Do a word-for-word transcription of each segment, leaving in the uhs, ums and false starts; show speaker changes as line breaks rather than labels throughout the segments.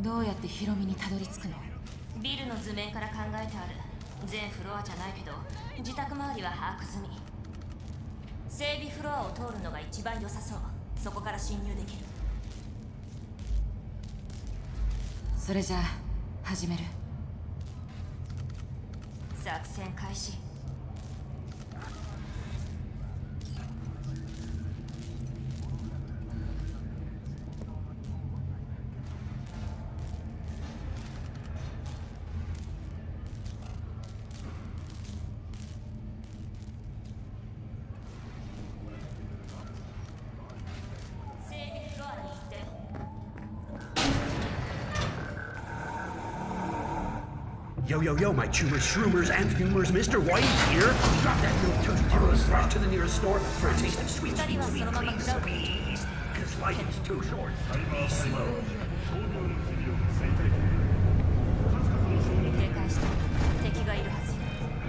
どうやってヒロミにたどり着くの？
ビルの図面から考えてある。全フロアじゃないけど自宅周りは把握済み。整備フロアを通るのが一番良さそう。そこから侵入できる。
それじゃあ始める。
作戦開始。
Yo, yo, yo, my chumers, shroomers, and fumers, Mister White here. Drop that little toasty toast rush to the nearest store for a taste of sweet, sweet, sweet, clean squeeze. Cause life is too short to be slow.
警戒して。敵がいるはず。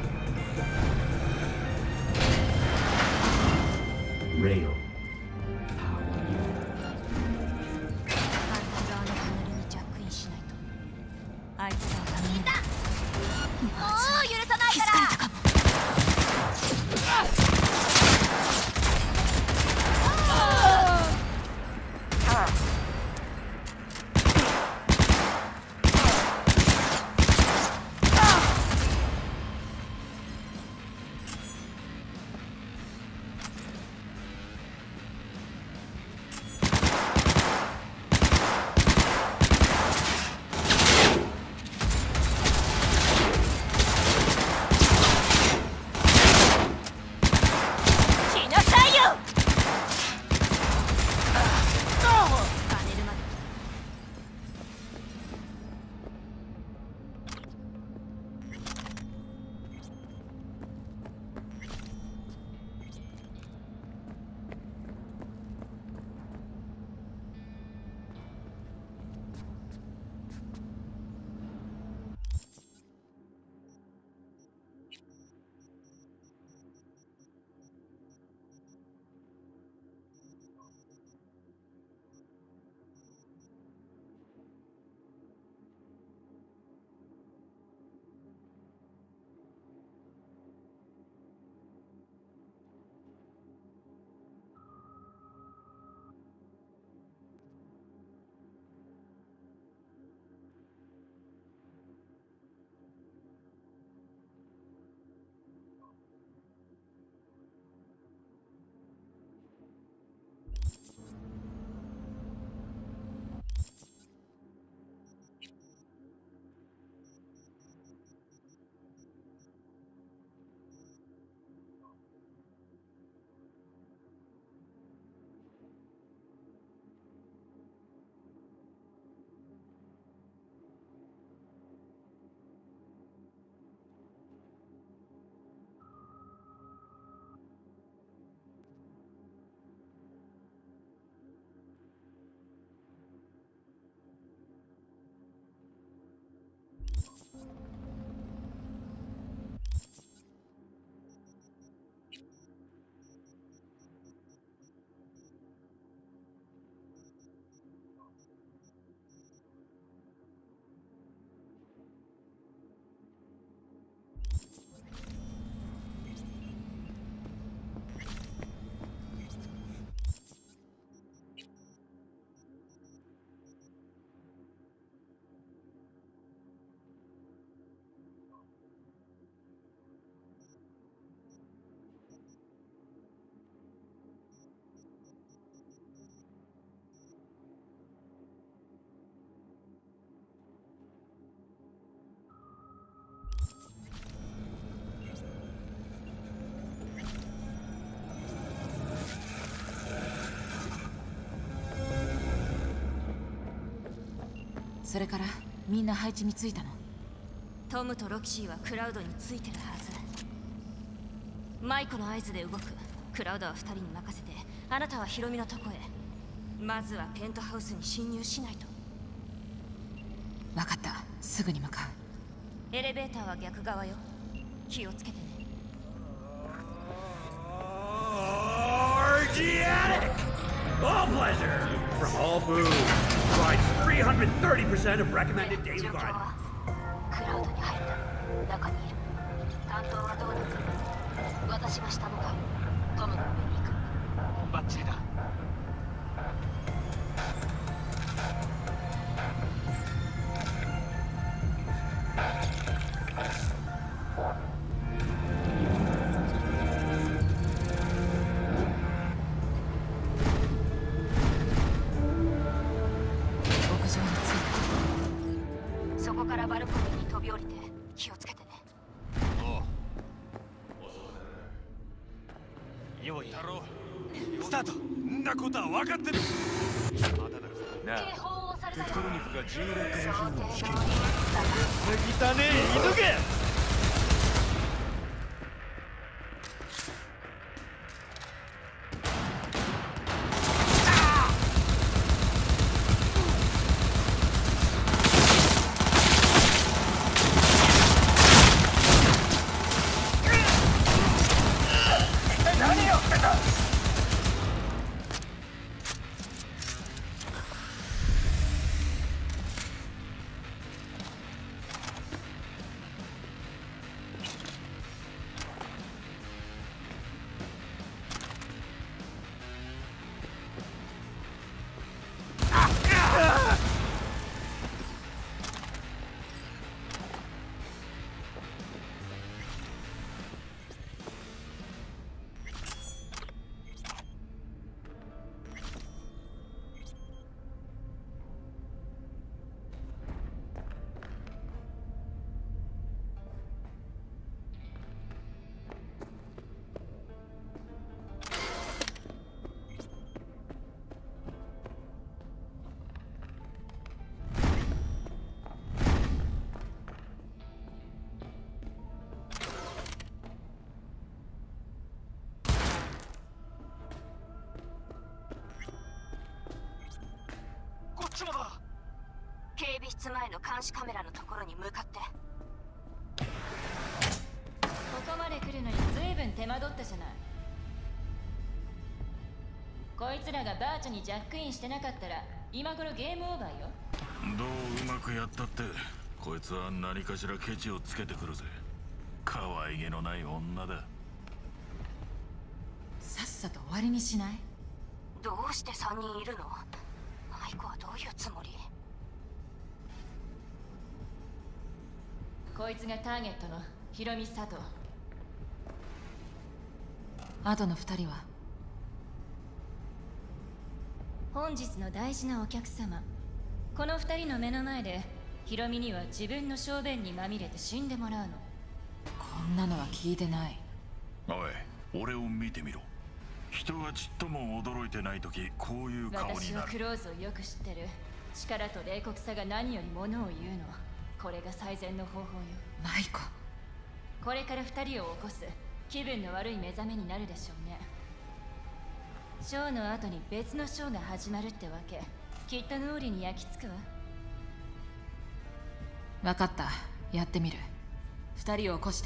Rail.
反対側のパネルにジャックインしないと。あいつらを頼むんだ。
もう許さないから。
それからみんな配置についたの？
トムとロキシーはクラウドについてるはず。マイコの合図で動く。クラウドはふたりに任せて、あなたはヒロミのとこへ。まずはペントハウスに侵入しないと。
分かった、すぐに向かう。
エレベーターは逆側よ。気をつけてね。
Orgiatic! All pleasure! from all foods. Provides three hundred thirty percent of recommended daily vitamins.
クラウドに入った中にいる。担当はどうなってる？私がしたのかトムの上に行く。バッチリだ。そこからバルコニーに飛び降りて気をつけてね。
おう。よい太郎。スタート。んなことは分かってる。まだだろ。なあ。
警報をされたよ。
テクトロニックが重力の
想定
日の試験。
通り
汚ねえ犬が。
警備室前の監視カメラのところに向かって。
ここまで来るのに随分手間取ったじゃない。こいつらがバーチャにジャックインしてなかったら今頃ゲームオーバーよ。
どううまくやったってこいつは何かしらケチをつけてくるぜ。可愛げのない女だ。
さっさと終わりにしない？
どうしてさんにんいるの？マイコはどういうつもり？
こいつがターゲットのヒロミ佐藤。
あとの二人は？
本日の大事なお客様、この二人の目の前でヒロミには自分の小便にまみれて死んでもらうの。
こんなのは聞いてない。
おい、俺を見てみろ。人がちっとも驚いてない時こういう顔に
私は
なる。
クローズをよく知ってる。力と冷酷さが何よりものを言うの。これが最善の方法よ。
マイコ。
これから二人を起こす気分の悪い目覚めになるでしょうね。ショーの後に別のショーが始まるってわけ。きっと脳裏に焼き付くわ。
分かった、やってみる。二人を起こして。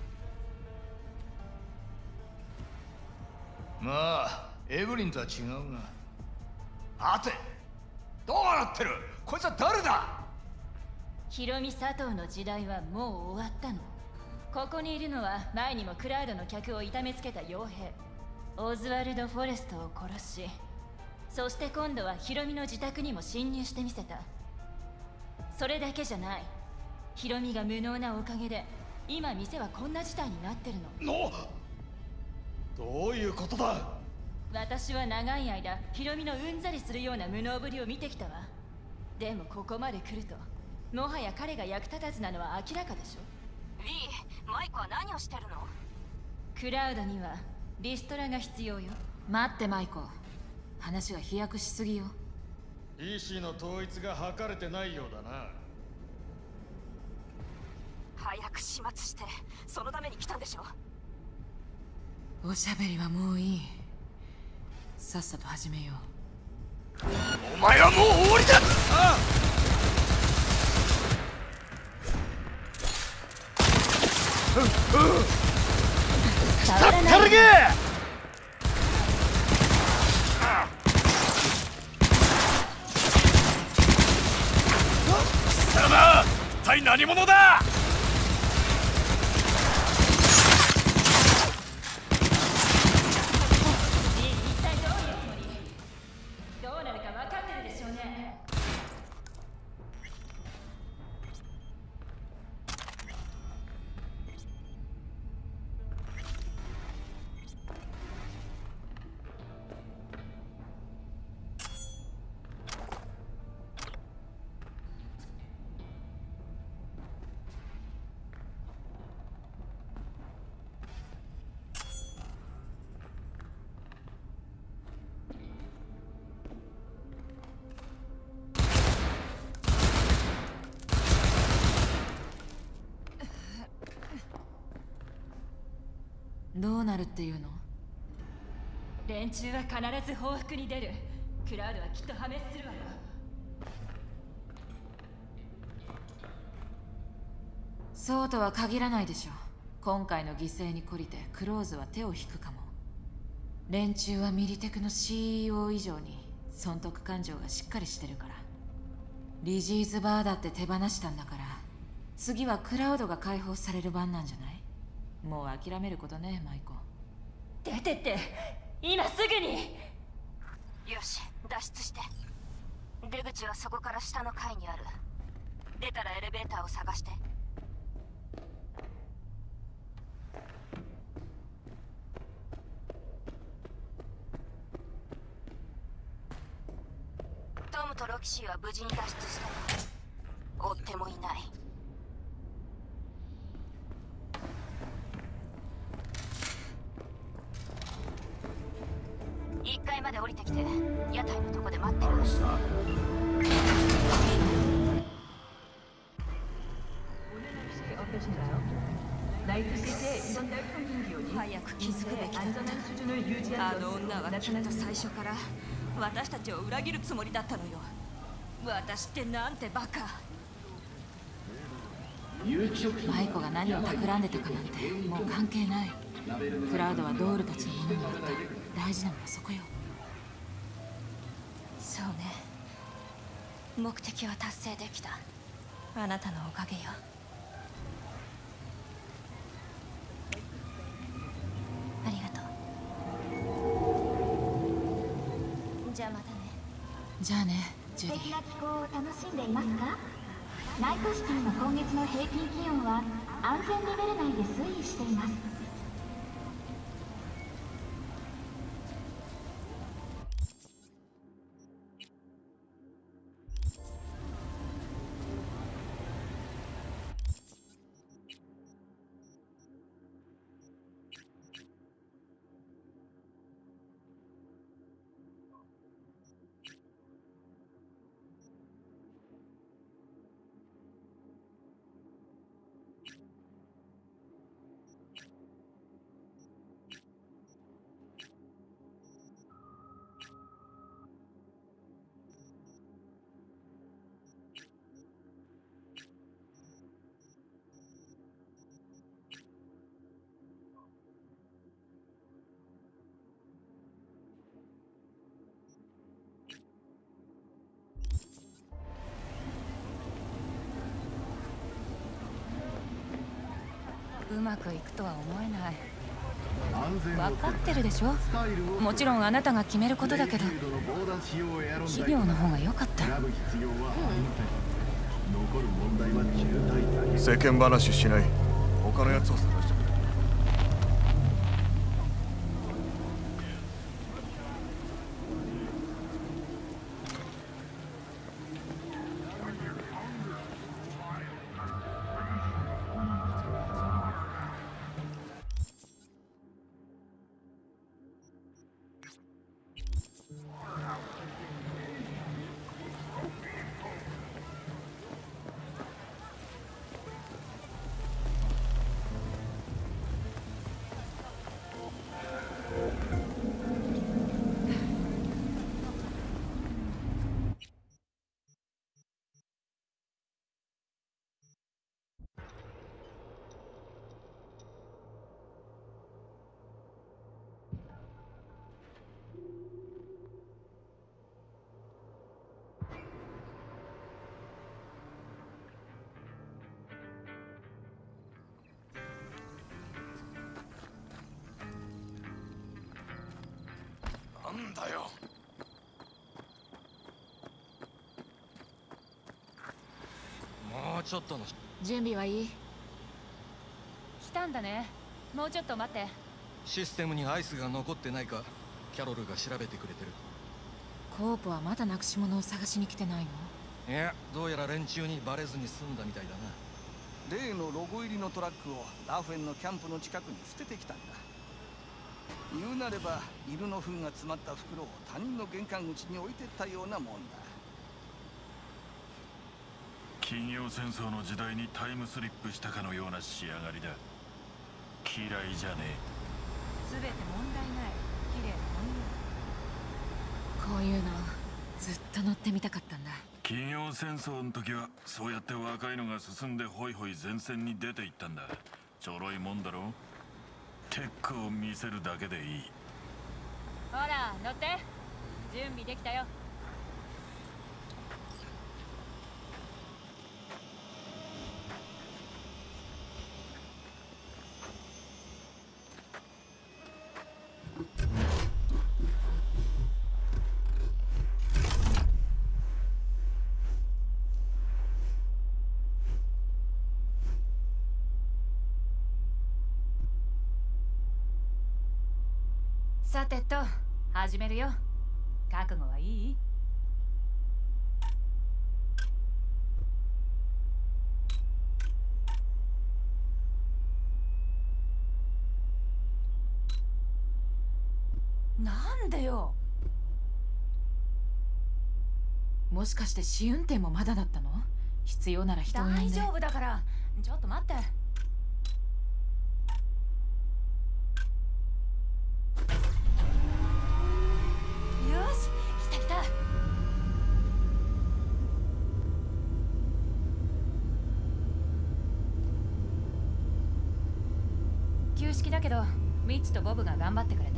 まあエブリンとは違うな。待て、どうなってる？こいつは誰だ？
ヒロミ佐藤の時代はもう終わったの。ここにいるのは前にもクラウドの客を痛めつけた傭兵オズワルド・フォレストを殺し、そして今度はヒロミの自宅にも侵入してみせた。それだけじゃない。ヒロミが無能なおかげで今店はこんな事態になってるの。
のどういうことだ？
私は長い間ヒロミのうんざりするような無能ぶりを見てきたわ。でもここまで来るともはや彼が役立たずなのは明らかでしょ。
リー、マイコは何をしてるの？
クラウドにはリストラが必要よ。
待ってマイコ、話は飛躍しすぎよ。
ピーシー の統一が図れてないようだな。
早く始末して、そのために来たんでしょ。
おしゃべりはもういい。さっさと始めよう。
お前はもう終わりだ。あ
触らない。
げ
何者だ。
一体どういうつもり？どうなるか分かってるでしょうね。
どうなるっていうの？
連中は必ず報復に出る。クラウドはきっと破滅するわよ。
そうとは限らないでしょ。今回の犠牲に懲りてクローズは手を引くかも。連中はミリテクの シーイーオー 以上に損得感情がしっかりしてるから。リジーズバーだって手放したんだから、次はクラウドが解放される番なんじゃない？もう諦めることね、マイコ。
出てって今すぐに。
よし、脱出して。出口はそこから下の階にある。出たらエレベーターを探して。トムとロキシーは無事に脱出したが追ってもいない。いっかいまで降りてきて屋台のとこで待ってる。
早く気づくべきだった。あの女はきっと最初から私たちを裏切るつもりだったのよ。私ってなんてバカ。
マイコが何を企んでたかなんてもう関係ない。クラウドはドールたちのものになった。大事なのはそこよ。
そうね、目的は達成できた。あなたのおかげよ。ありがとう。じゃあまたね。
じゃあね、ジュディ。
素敵な気候を楽しんでいますか？ナイトシティの今月の平均気温は安全レベル内で推移しています。
うまくいくとは思えない。分かってるでしょ。もちろんあなたが決めることだけど、企業の方が良かった。
世間話しない。他のやつを探してくれ。
なんだよ。
もうちょっとの。
準備はいい？
来たんだね。もうちょっと待って。
システムにアイスが残ってないかキャロルが調べてくれてる。
コープはまだなくし物を探しに来てないの？
いや、どうやら連中にバレずに済んだみたいだな。
例のロゴ入りのトラックをラフェンのキャンプの近くに捨ててきたんだ。言うなれば犬の糞が詰まった袋を他人の玄関口に置いてったようなもんだ。
企業戦争の時代にタイムスリップしたかのような仕上がりだ。嫌いじゃねえ。
全て問題ない。綺麗な
こういうのずっと乗ってみたかったんだ。
企業戦争の時はそうやって若いのが進んでホイホイ前線に出て行ったんだ。ちょろいもんだろ。テックを見せるだけでいい。
ほら乗って。準備できたよ。さてと始めるよ。覚悟はいい？なんでよ。
もしかして試運転もまだだったの？必要なら人を呼んで。
大丈夫だから。ちょっと待って。旧式だけどミッチとボブが頑張ってくれた。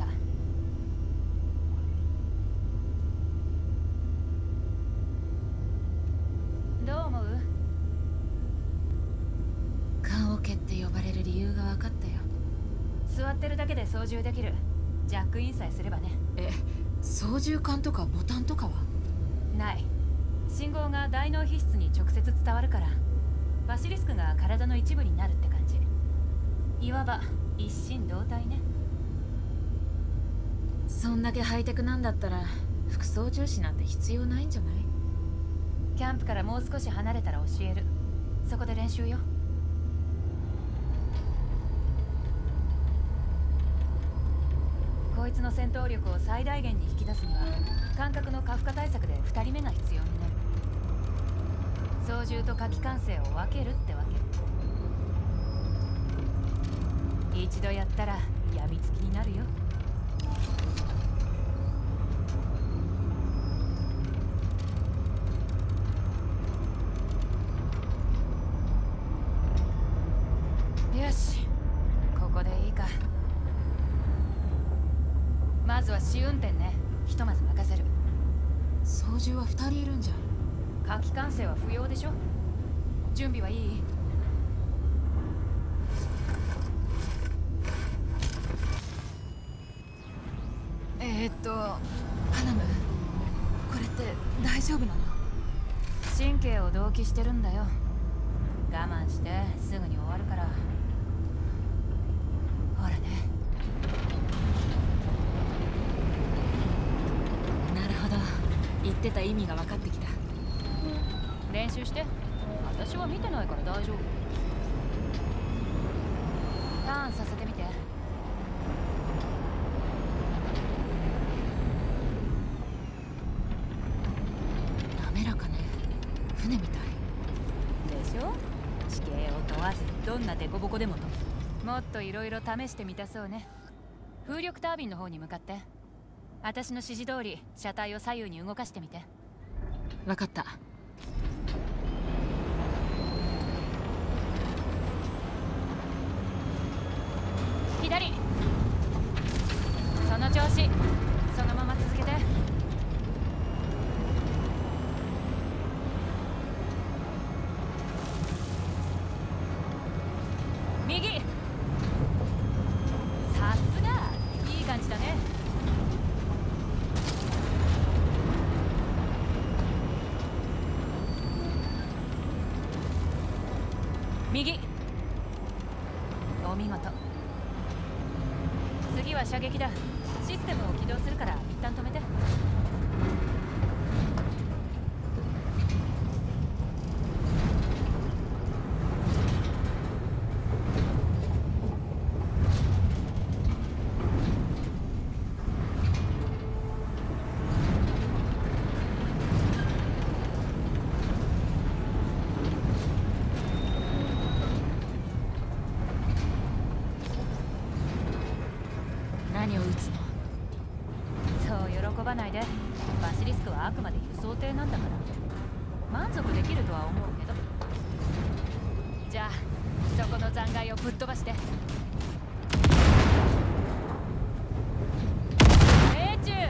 どう思う？
棺桶って呼ばれる理由が分かったよ。
座ってるだけで操縦できる。ジャックインさえすればね。
え、操縦桿とかボタンとかは？
ない。信号が大脳皮質に直接伝わるからバシリスクが体の一部になるって感じ。いわば一心同体ね。
そんだけハイテクなんだったら副操縦士なんて必要ないんじゃない？
キャンプからもう少し離れたら教える。そこで練習よ。こいつの戦闘力を最大限に引き出すには感覚の過負荷対策でふたりめが必要になる。操縦と火器管制を分けるってわけ。一度やったらやみつきになるよ。よし、ここでいいか。まずは試運転ね。ひとまず任せる。
操縦はふたりいるんじゃ。
火器管制は不要でしょ。準備はいい？
えー、っとハナム、これって大丈夫なの？
神経を同期してるんだよ。我慢してすぐに終わるから。ほらね。
なるほど、言ってた意味が分かってきた。
練習して。私は見てないから大丈夫。ターンさせてみて。
滑らかね。船みたい
でしょ。地形を問わずどんなデコボコでもと。もっといろいろ試してみたそうね。風力タービンの方に向かって。私の指示通り車体を左右に動かしてみて。
分かった。
左。その調子。そのまま続けて。右。さすが。いい感じだね。
ばないで。バシリスクはあくまで輸送艇なんだから。満足できるとは思うけど。じゃあそこの残骸をぶっ飛ばして。命中。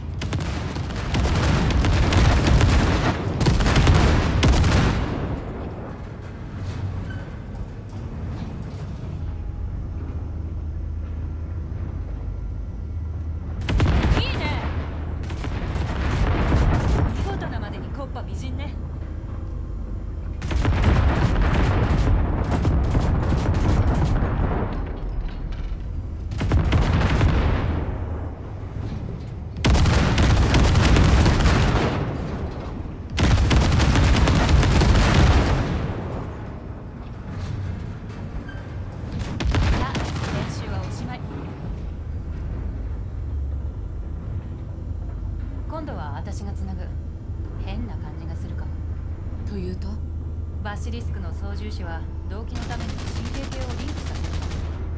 今度は私がつなぐ。変な感じがするかも。
というと、
バシリスクの操縦士は動機のために神経系をリンクさせるかも。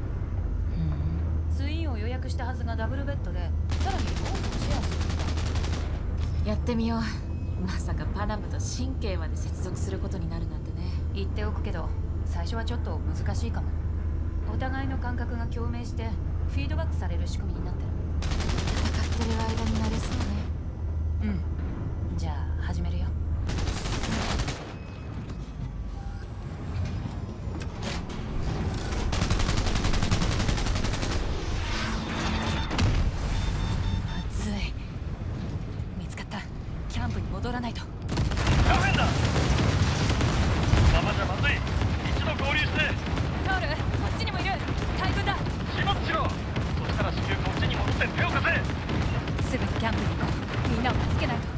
ツインを予約したはずがダブルベッドで、さらにローンもシェアする。
やってみよう。まさかパナムと神経まで接続することになるなんてね。
言っておくけど、最初はちょっと難しいかも。お互いの感覚が共鳴してフィードバックされる仕組みになってる。
戦ってる間になれそうね。
うん。じゃあ始めるよ。暑い。見つかった。キャンプに戻らないと。
ダメだ。ママじゃまずい。一度合流して。
ソウル、こっちにもいる。大軍だ。
始末しろ。そしたら至急こっちに戻って手を貸せ。
すぐにキャンプに行こう。みんなを助けないと。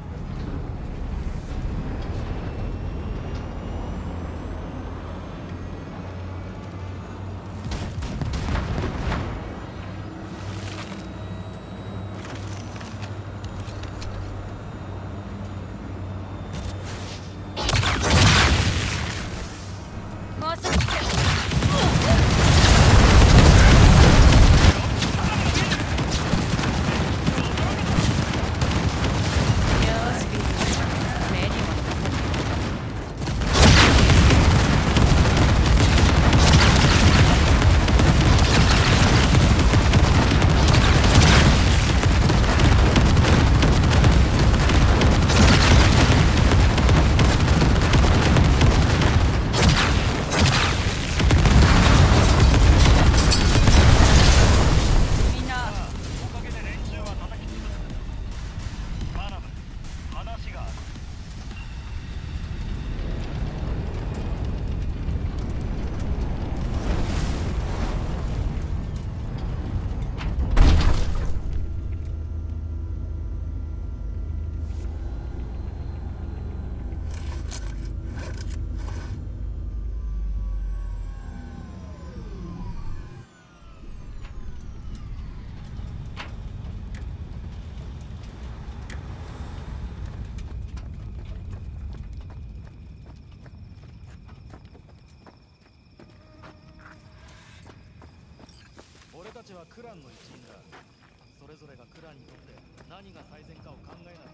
もうすぐ来て。
俺たちはクランの一員だ。それぞれがクランにとって何が最善かを考えなきゃ。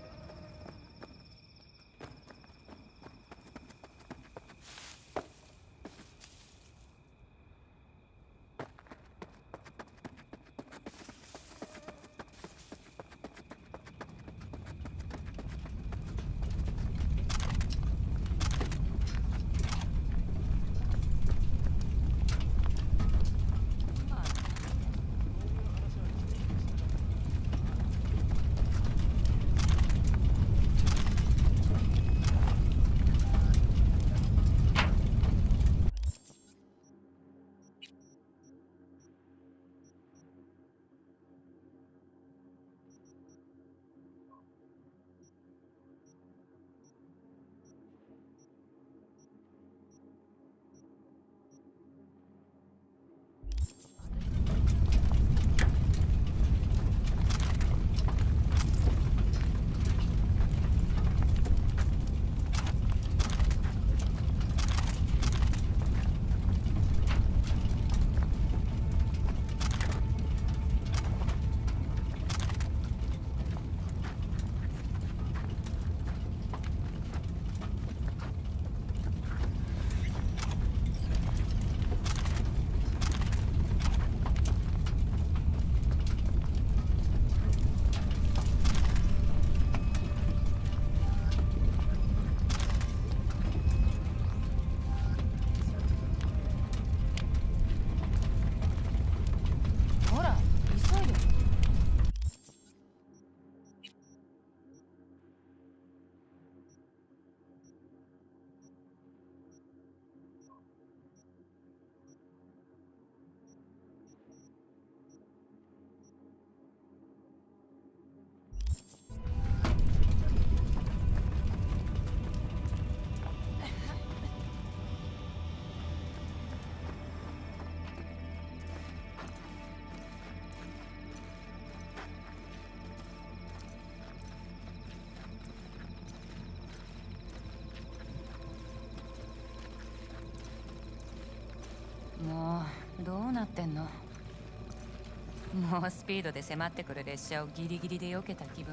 どうなってんの？もうスピードで迫ってくる列車をギリギリで避けた気分。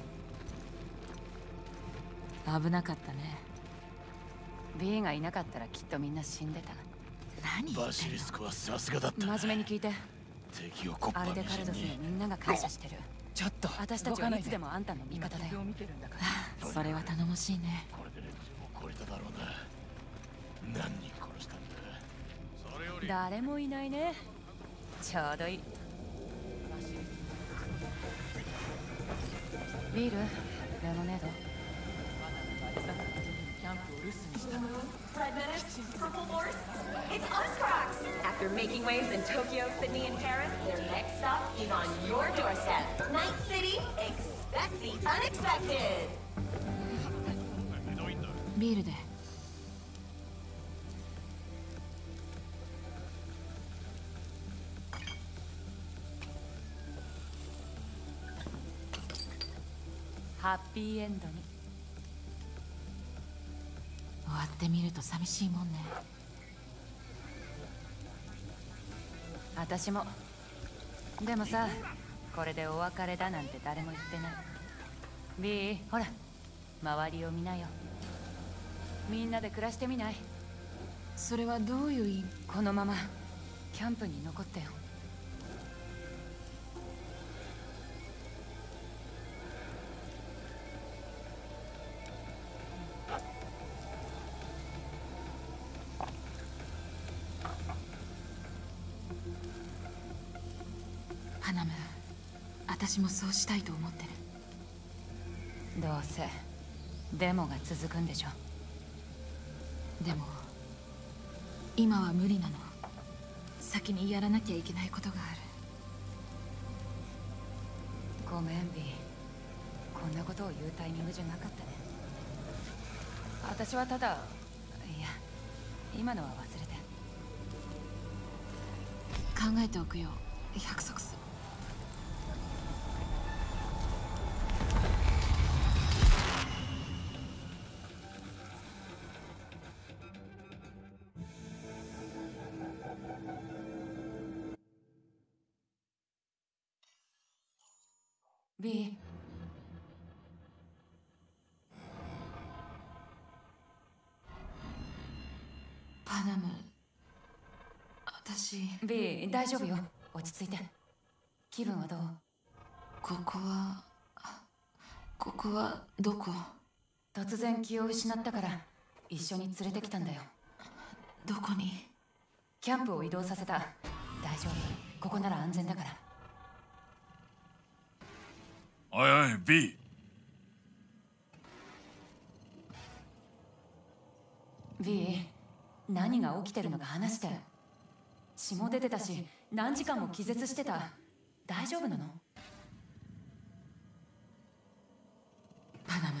危なかったね。
B がいなかったらきっとみんな死んでた。
何？
バシリスクはさすがだった。
真面目に聞いて。
敵をコッパ
アルデ
みじん
カルドスに
に。
みんなが感謝してる。
ちょっと
私たちはいつでもあんたの味方だよ。
それは頼もしいね。
これで連中も懲りただろうな。何人殺したんだ。それより
誰もいないね。ちょうどいい。ビール、レモネード。キャンプを留守にした。
Red minutes, purple force, it's us, Crocs! After making waves in Tokyo, Sydney, and Paris, their next stop is on your doorstep. Night City, expect the unexpected!
ビールで。
ハッピーエンドに。
終わってみると寂しいもんね。
私も。でもさ、これでお別れだなんて誰も言ってない。B、ほら、周りを見なよ。みんなで暮らしてみない？
それはどういう意味？
このままキャンプに残ってよ。
パナム、私もそうしたいと思ってる。
どうせデモが続くんでしょ。
でも今は無理なの。先にやらなきゃいけないことがある。
ごめん、ビー。こんなことを言うタイミングじゃなかったね。私はただ、いや、今のは忘れて。
考えておくよ。約束する。
B、
パナム、私。
B、大丈夫よ。落ち着いて。気分はどう？
ここはここはどこ？
突然気を失ったから一緒に連れてきたんだよ。
どこに？
キャンプを移動させた。大丈夫、ここなら安全だから。
おいおい B。
B、何が起きてるのか話して。血も出てたし何時間も気絶してた。大丈夫なの？
パナム、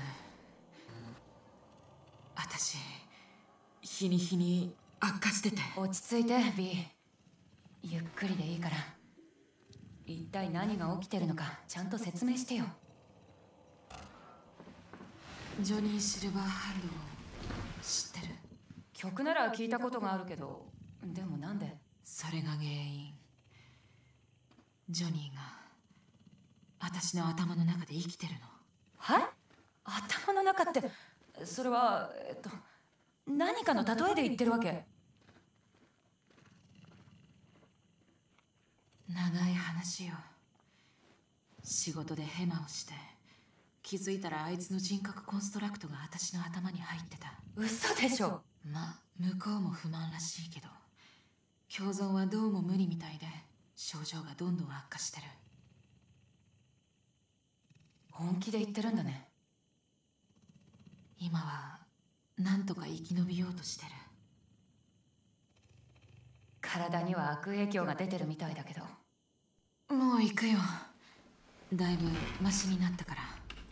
私日に日に悪化してて。
落ち着いて B、 ゆっくりでいいから。一体何が起きてるのかちゃんと説明してよ。
ジョニー・シルバーハンドを知ってる？
曲なら聞いたことがあるけど、でもなんで？
それが原因。ジョニーが私の頭の中で生きてるの。
は？頭の中って、それはえっと何かの例えで言ってるわけ？
長い話よ。仕事でヘマをして気づいたらあいつの人格コンストラクトが私の頭に入ってた。
嘘でしょ。
まあ向こうも不満らしいけど、共存はどうも無理みたいで症状がどんどん悪化してる。
本気で言ってるんだね。
今はなんとか生き延びようとしてる。
体には悪影響が出てるみたいだけど。
もう行くよ。だいぶマシになったから。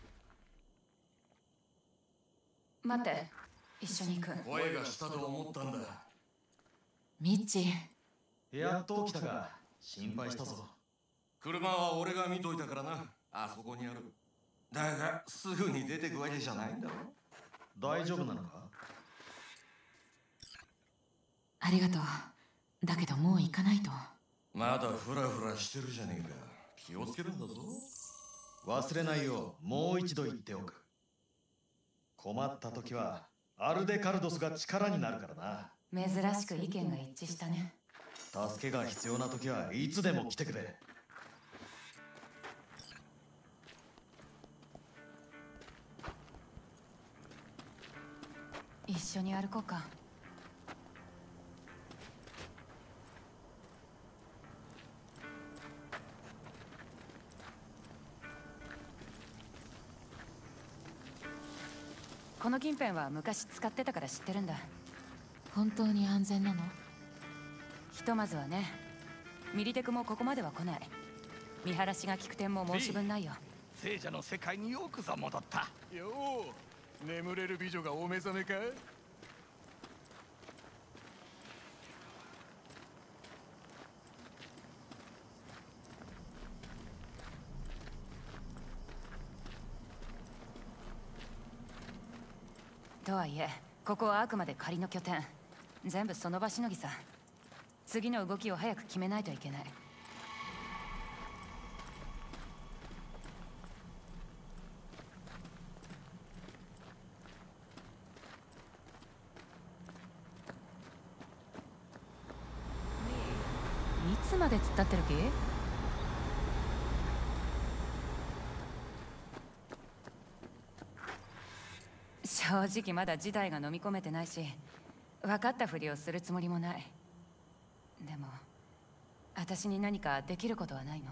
待って、一緒に行く。
声がしたと思ったんだ。
ミッチ。
やっと起きたか。心配したぞ。
車は俺が見といたからな。あそこにある。だがすぐに出てくわけじゃないんだろ。
大丈夫なのか？
ありがとう。 だけどもう行かないと。
まだフラフラしてるじゃねえか。気をつけるんだぞ。
忘れないようもう一度言っておく。困った時はアルデカルドスが力になるからな。
珍しく意見が一致したね。
助けが必要な時はいつでも来てくれ。
一緒に歩こうか。この近辺は昔使ってたから知ってるんだ。
本当に安全なの？
ひとまずはね。ミリテクもここまでは来ない。見晴らしが利く点も申し分ないよ。
聖者の世界によくぞ戻った。
よう、眠れる美女がお目覚めか？
とはいえ、ここはあくまで仮の拠点。全部その場しのぎさ。次の動きを早く決めないといけない。いつまで突っ立ってる気？正直まだ事態が飲み込めてないし、分かったふりをするつもりもない。でも私に何かできることはないの？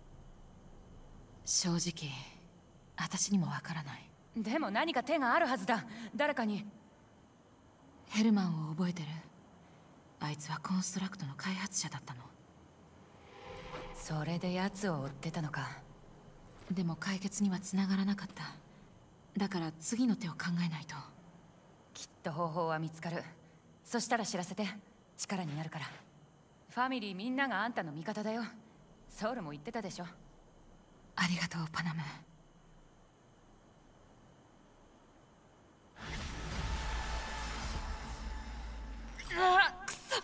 正直私にもわからない。
でも何か手があるはずだ。誰かに。
ヘルマンを覚えてる？あいつはコンストラクトの開発者だったの。
それで奴を追ってたのか。
でも解決には繋がらなかった。だから次の手を考えないと。
きっと方法は見つかる。そしたら知らせて。力になるから。ファミリーみんながあんたの味方だよ。ソウルも言ってたでしょ。
ありがとうパナム。うわっ、くそ。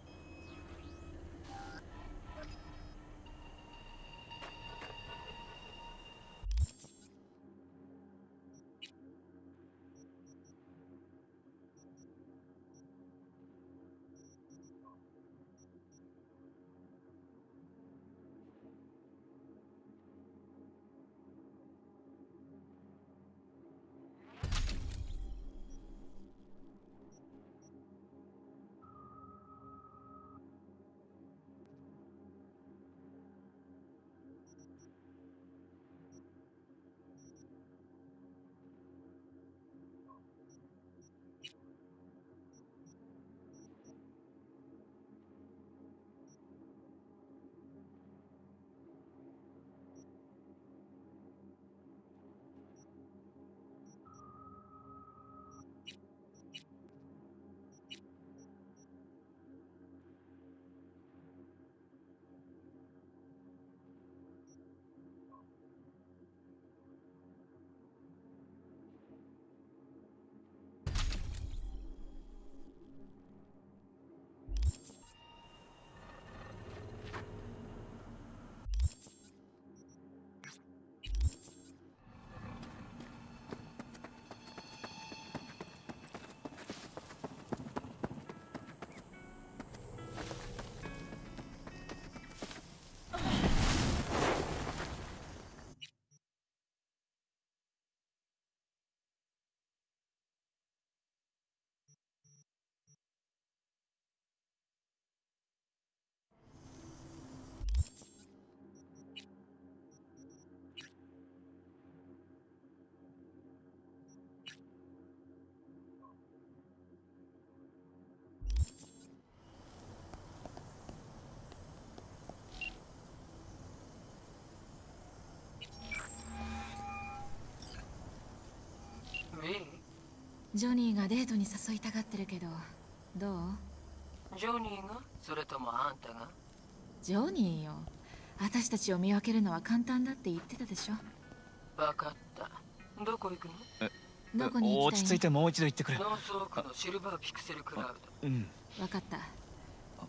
ジョニーがデートに誘いたがってるけど、どう？
ジョニーが？それともあんたが？
ジョニーよ。私たちを見分けるのは簡単だって言ってたでしょ。
分かった。どこ行くの？
え、どこに行きたいの？
落ち着いてもう一度言ってくれ。
ノースオークのシルバーピクセルクラウド。
うん。
分かった。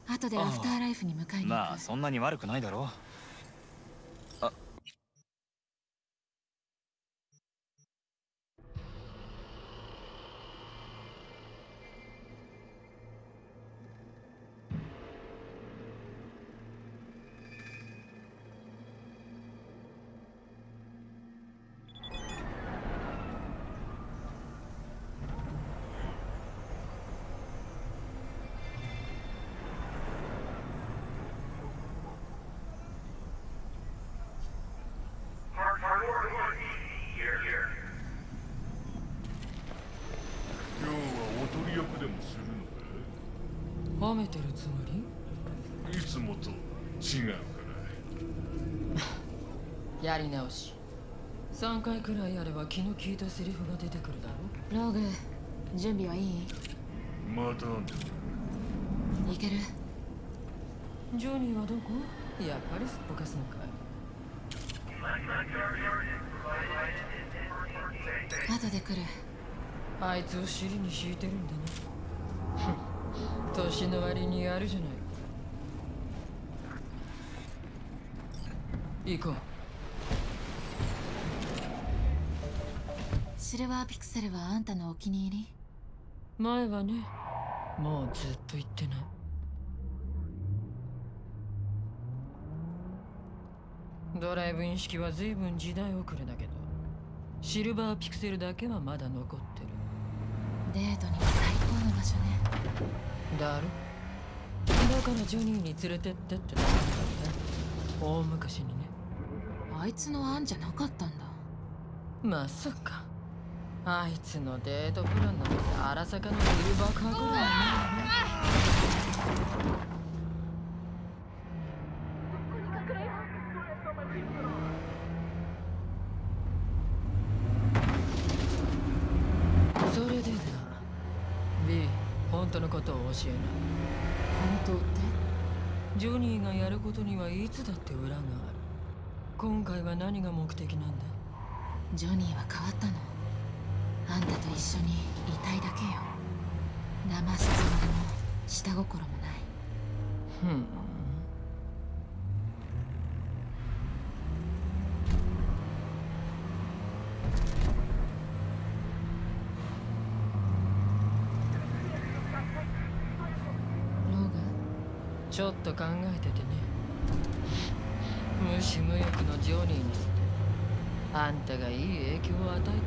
後でアフターライフに向かいに行く。
まあそんなに悪くないだろう。あ
褒めてるつもり？
いつもと違うから。
やり直し。さんかいくらいやれば気の利いたセリフが出てくるだろ。
ローグ、準備はいい？
また
いける？
ジョニーはどこ？やっぱりすっぽかすのか
い。後で来る。
あいつを尻に敷いてるんだね。年の割にやるじゃない。行こう。
シルバーピクセルはあんたのお気に入り？
前はね、もうずっと言ってない。ドライブイン式は随分時代遅れだけど、シルバーピクセルだけはまだ残ってる。
デートには最高の場所ね。
だろ？だからジョニーに連れてってって頼んだんだ。大昔にね。
あいつの案じゃなかったんだ。
まさかあいつのデートプランなんて荒坂のビル爆破ぐらいのもんだね。それでだ、B、本当のことを教えな。
本当って？
ジョニーがやることにはいつだって裏がある。今回は何が目的なんだ？
ジョニーは変わったの。あんたと一緒にいたいだけよ。騙すつもりも下心もない。
ふん。ちょっと考えててね。無視無欲のジョニーにあんたがいい影響を与えてんのかな。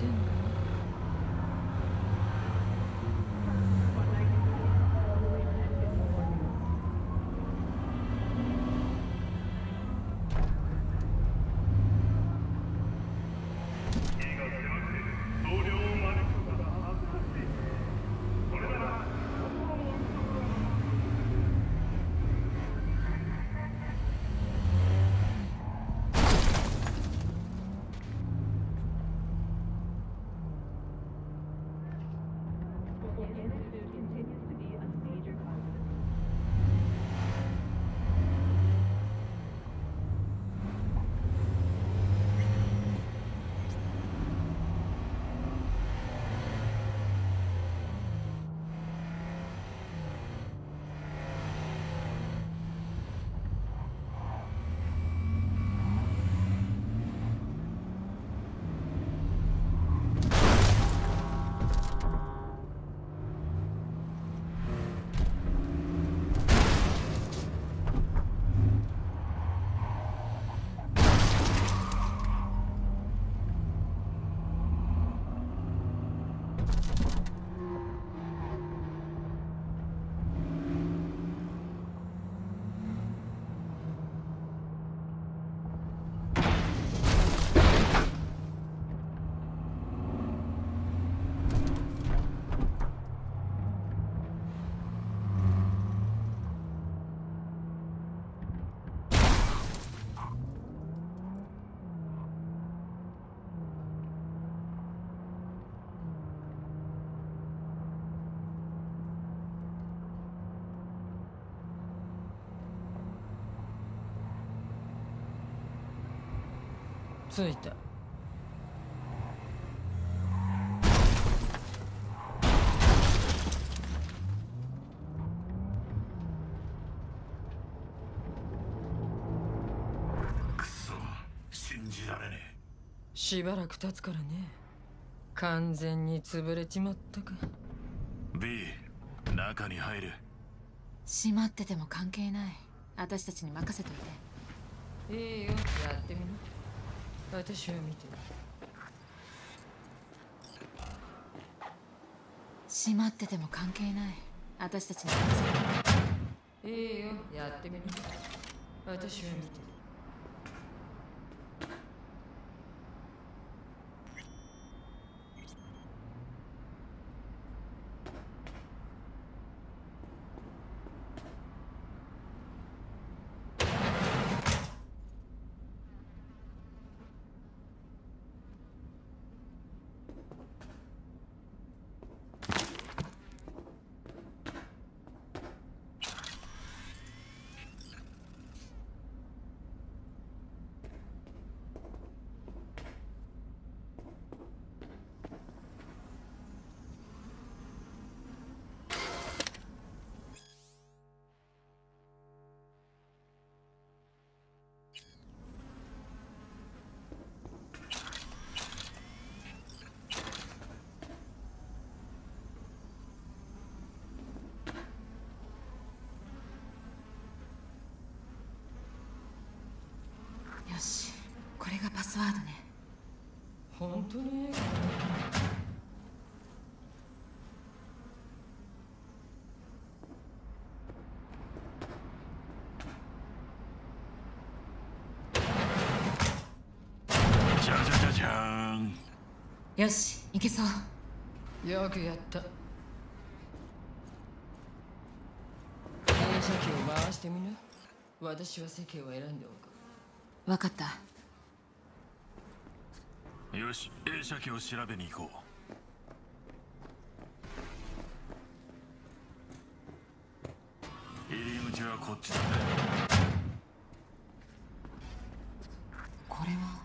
着いた。 しばらく経つからね。完全に潰れちまったか。
B、 中に入る。
閉まってても関係ない。私たちに任せとい
て。いいよ、やってみな。私は見てる。
閉まってても関係ない。私たちに任せといて。
いいよ、やってみな。私は見てる。
よし、これがパスワードね。
本当に？
じゃじゃじゃじゃーん。
よし、いけそう。
よくやった。映写機を回してみな。私は席を選んでおく。
分かった。
よし、映写機を調べに行こう。入り口はこっちだね。
これは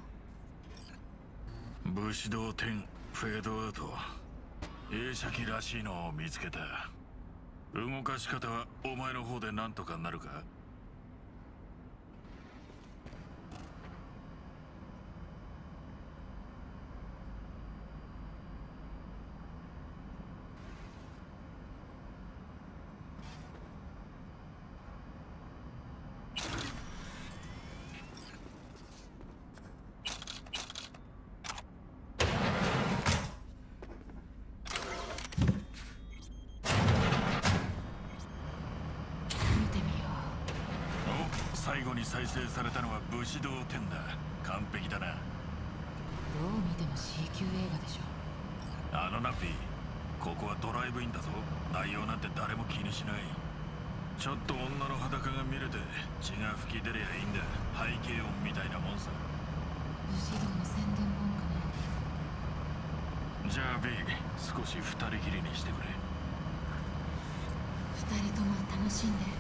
武士道天フェードアウト。映写機らしいのを見つけた。動かし方はお前の方でなんとかなるか？最後に再生されたのは武士道天だ。完璧だな。
どう見ても シー 級映画でしょ。
あのナッピー、ここはドライブインだぞ。内容なんて誰も気にしない。ちょっと女の裸が見れて血が吹き出りゃいいんだ。背景音みたいなもんさ。
武士道の宣伝文句ね。
じゃあ B、 少し二人きりにしてくれ。
二人とも楽しんで。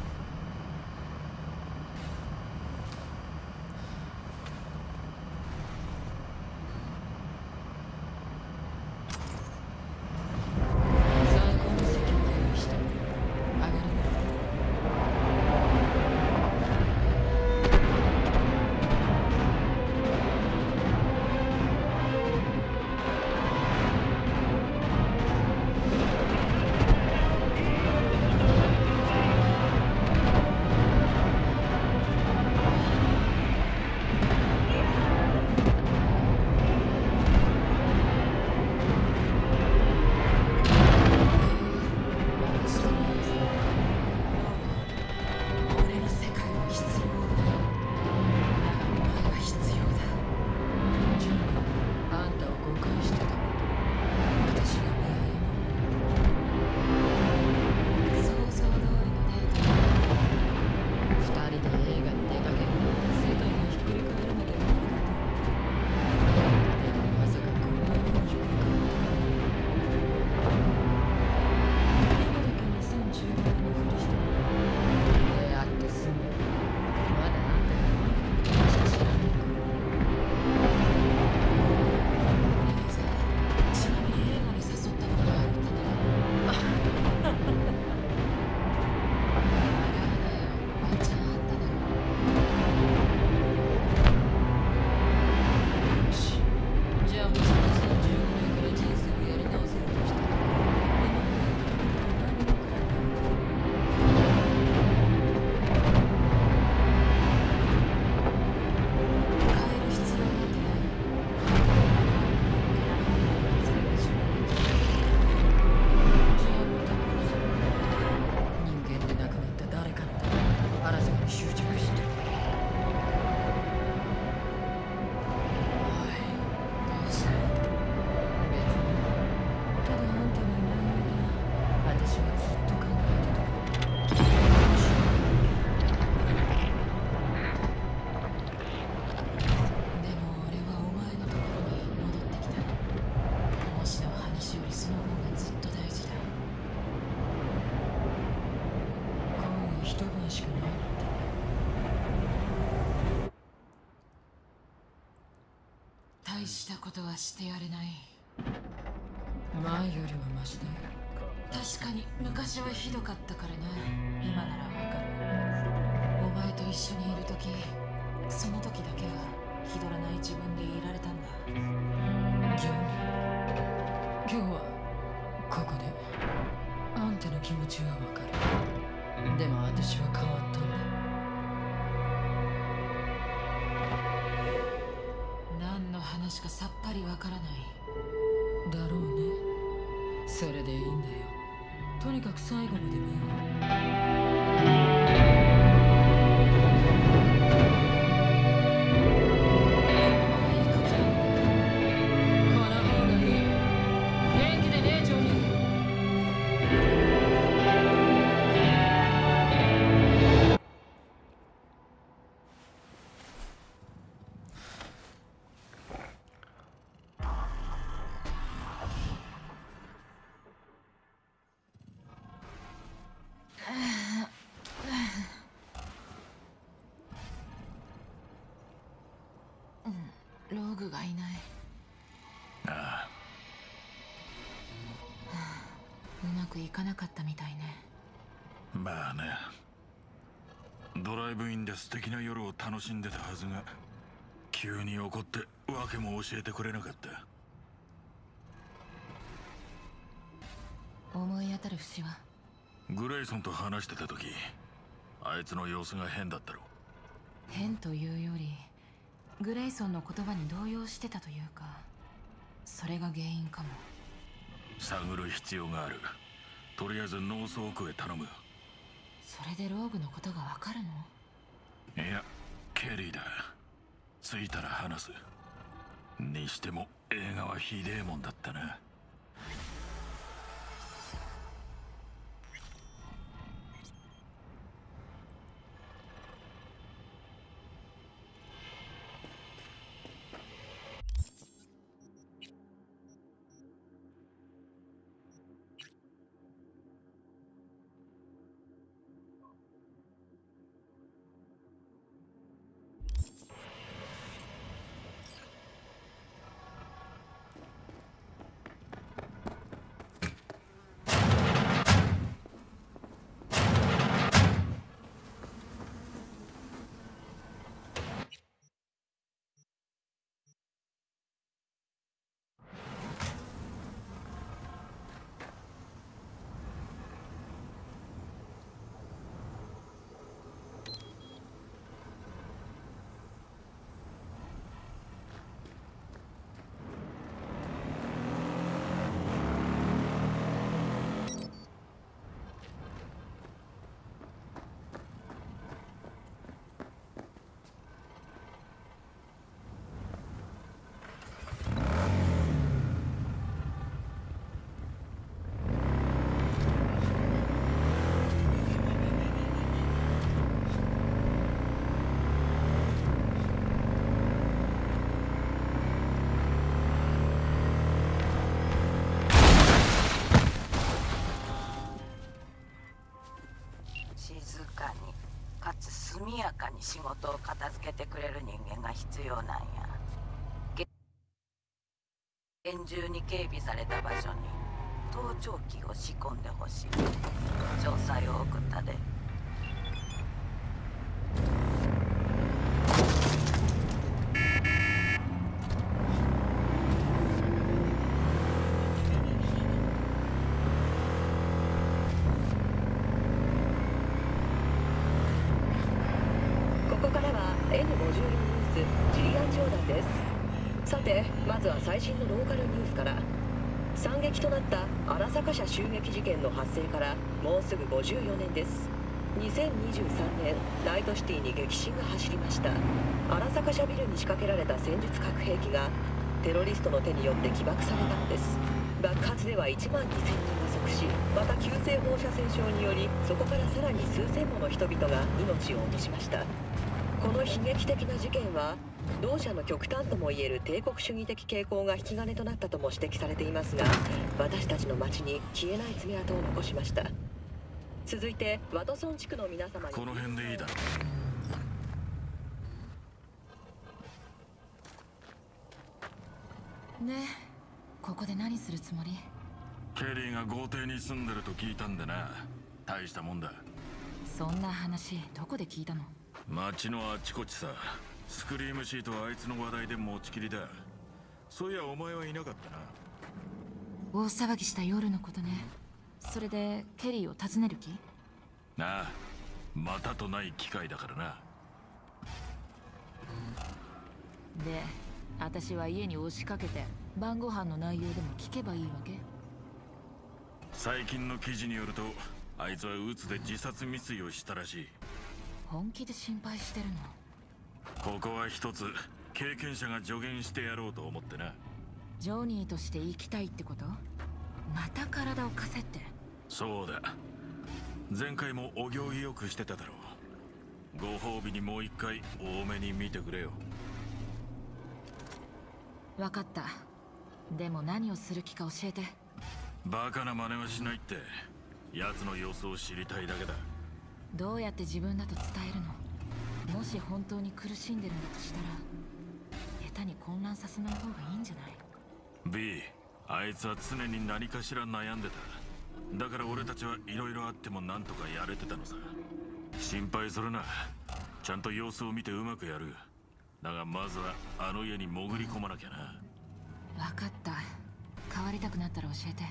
ことはしてやれない。
前よりはマシだよ。
確かに昔はひどかったからな。今ならわかる。お前と一緒にいる時、その時だけは気取らない自分でいられたんだ。
ジョニー、今日はここであんたの気持ちはわかる。でも私は変わったんだ。
何の話かさっぱりわからない。
だろうね。それでいいんだよ。とにかく最後まで見よう。
ローグがいない。
あ
あ、うまくいかなかったみたいね。
まあね。ドライブインで素敵な夜を楽しんでたはずが、急に怒って訳も教えてくれなかった。
思い当たる節は？
グレイソンと話してた時、あいつの様子が変だったろ。
変というより、グレイソンの言葉に動揺してたというか、それが原因かも。
探る必要がある。とりあえずノースオークへ頼む。
それでローグのことがわかるの？
いや、ケリーだ。着いたら話す。にしても映画はひでえもんだったな。
速やかに仕事を片付けてくれる人間が必要なんや。厳重に警備された場所に盗聴器を仕込んでほしい。詳細を送ったで。
まずは最新のローカルニュースから。惨劇となった荒坂社襲撃事件の発生からもうすぐごじゅうよねんです。にせんにじゅうさんねん、ナイトシティに激震が走りました。荒坂社ビルに仕掛けられた戦術核兵器がテロリストの手によって起爆されたのです。爆発ではいちまんにせんにんが即死、また急性放射線症によりそこからさらに数千もの人々が命を落としました。この悲劇的な事件は同社の極端ともいえる帝国主義的傾向が引き金となったとも指摘されていますが、私たちの街に消えない爪痕を残しました。続いてワトソン地区の皆様に。
この辺でいいだろう。
でここで何するつもり？
ケリーが豪邸に住んでると聞いたんでな。大したもんだ。
そんな話どこで聞いたの？
街のあちこちさ。スクリームシートはあいつの話題で持ちきりだ。そういやお前はいなかったな。
大騒ぎした夜のことね。それでケリーを訪ねる気？
なあ、またとない機会だからな。
で、私は家に押しかけて晩ご飯の内容でも聞けばいいわけ？
最近の記事によると、あいつはうつで自殺未遂をしたらしい。
本気で心配してるの？
ここは一つ経験者が助言してやろうと思ってな。
ジョニーとして生きたいってこと？また体を貸せって。
そうだ。前回もお行儀よくしてただろう。ご褒美にもう一回多めに見てくれよ。
分かった。でも何をする気か教えて。
バカな真似はしないって。奴の様子を知りたいだけだ。
どうやって自分だと伝えるの？もし本当に苦しんでるんだとしたら、下手に混乱させない方がいいんじゃない？
B、 あいつは常に何かしら悩んでた。だから俺たちはいろいろあっても何とかやれてたのさ。心配するな。ちゃんと様子を見てうまくやる。だがまずはあの家に潜り込まなきゃな。
分かった。変わりたくなったら教えて。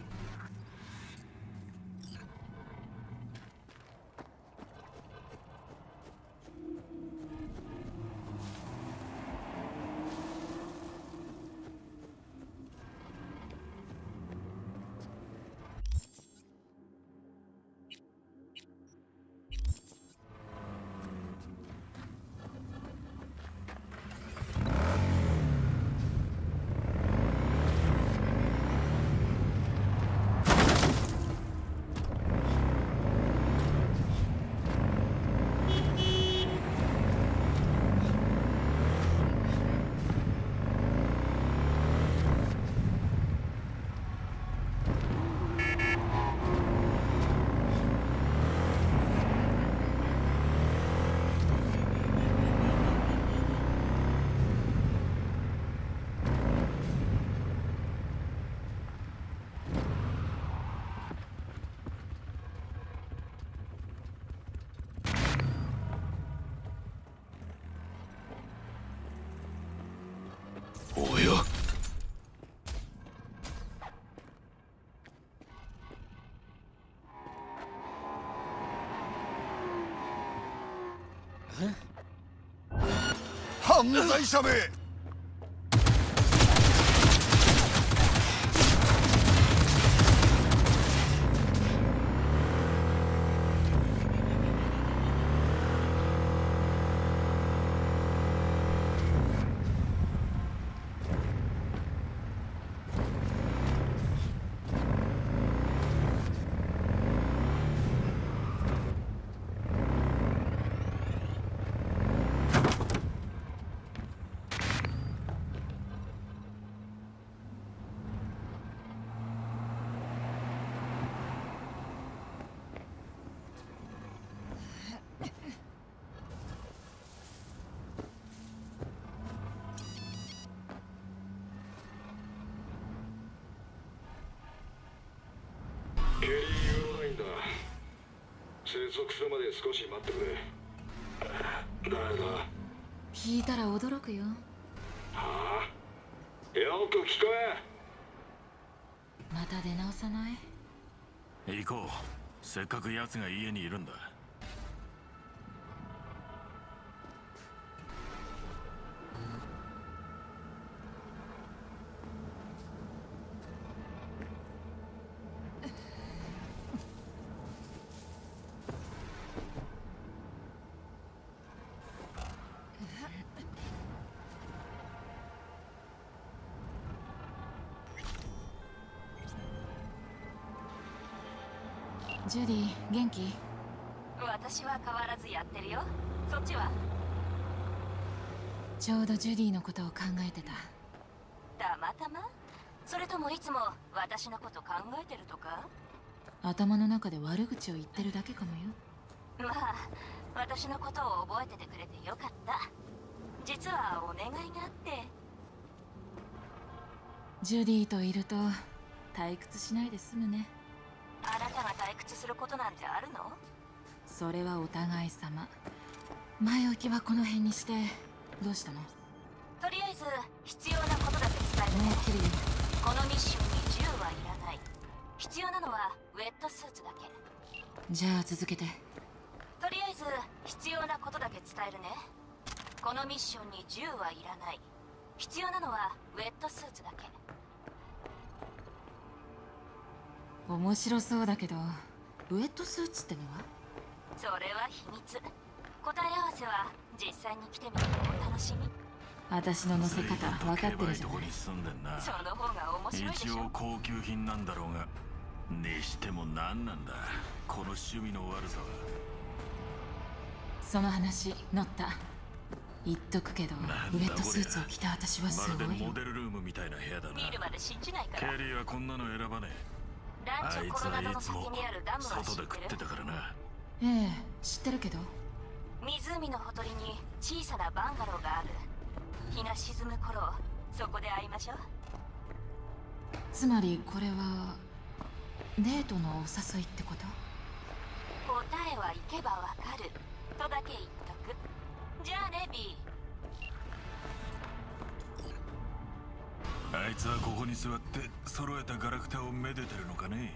おや。
犯罪者め！
ケリー・ユーロラインだ。接続するまで少し待ってくれ。誰だ？
聞いたら驚くよ。
はあ？よく聞こ
え。また出直さない？
行こう。せっかく奴が家にいるんだ。
ジュディ、元気？
私は変わらずやってるよ。そっちは？
ちょうどジュディのことを考えてた。
たまたま？それともいつも私のこと考えてるとか？
頭の中で悪口を言ってるだけかもよ。
まあ、私のことを覚えててくれてよかった。実はお願いがあって。
ジュディといると退屈しないで済むね。
あなたが退屈することなんてあるの？
それはお互い様。前置きはこの辺にして。どうしたの？
とりあえず必要なことだけ伝えてね。このミッションに銃はいらない。必要なのはウェットスーツだけ。
じゃあ続けて。
とりあえず必要なことだけ伝えるね。このミッションに銃はいらない。必要なのはウェットスーツだけ。
面白そうだけど、ウェットスーツってのは？
それは秘密。答え合わせは実際に来てみるお楽しみ。
私の乗せ方分かってるじゃない。
その方が面白いでしょ。
一応高級品なんだろうが、にしても何なんだこの趣味の悪さは。
その話乗った。言っとくけど、ウェットスーツを着た私はすごいよ。
まるでモデルルームみたいな部屋だな。
見るまで信じないから。
ケリーはこんなの選ばねえ。
ランチョコロラドの先にあるダムは知
外で
ってる？
食ってたからな。
ええ、知ってるけど。
湖のほとりに小さなバンガローがある。日が沈む頃、そこで会いましょう。
つまりこれはデートのお誘いってこと？
答えは行けばわかるとだけ言っとく。じゃあね、ビ
ー。あいつはここに座って揃えたガラクタをめでてるのかね。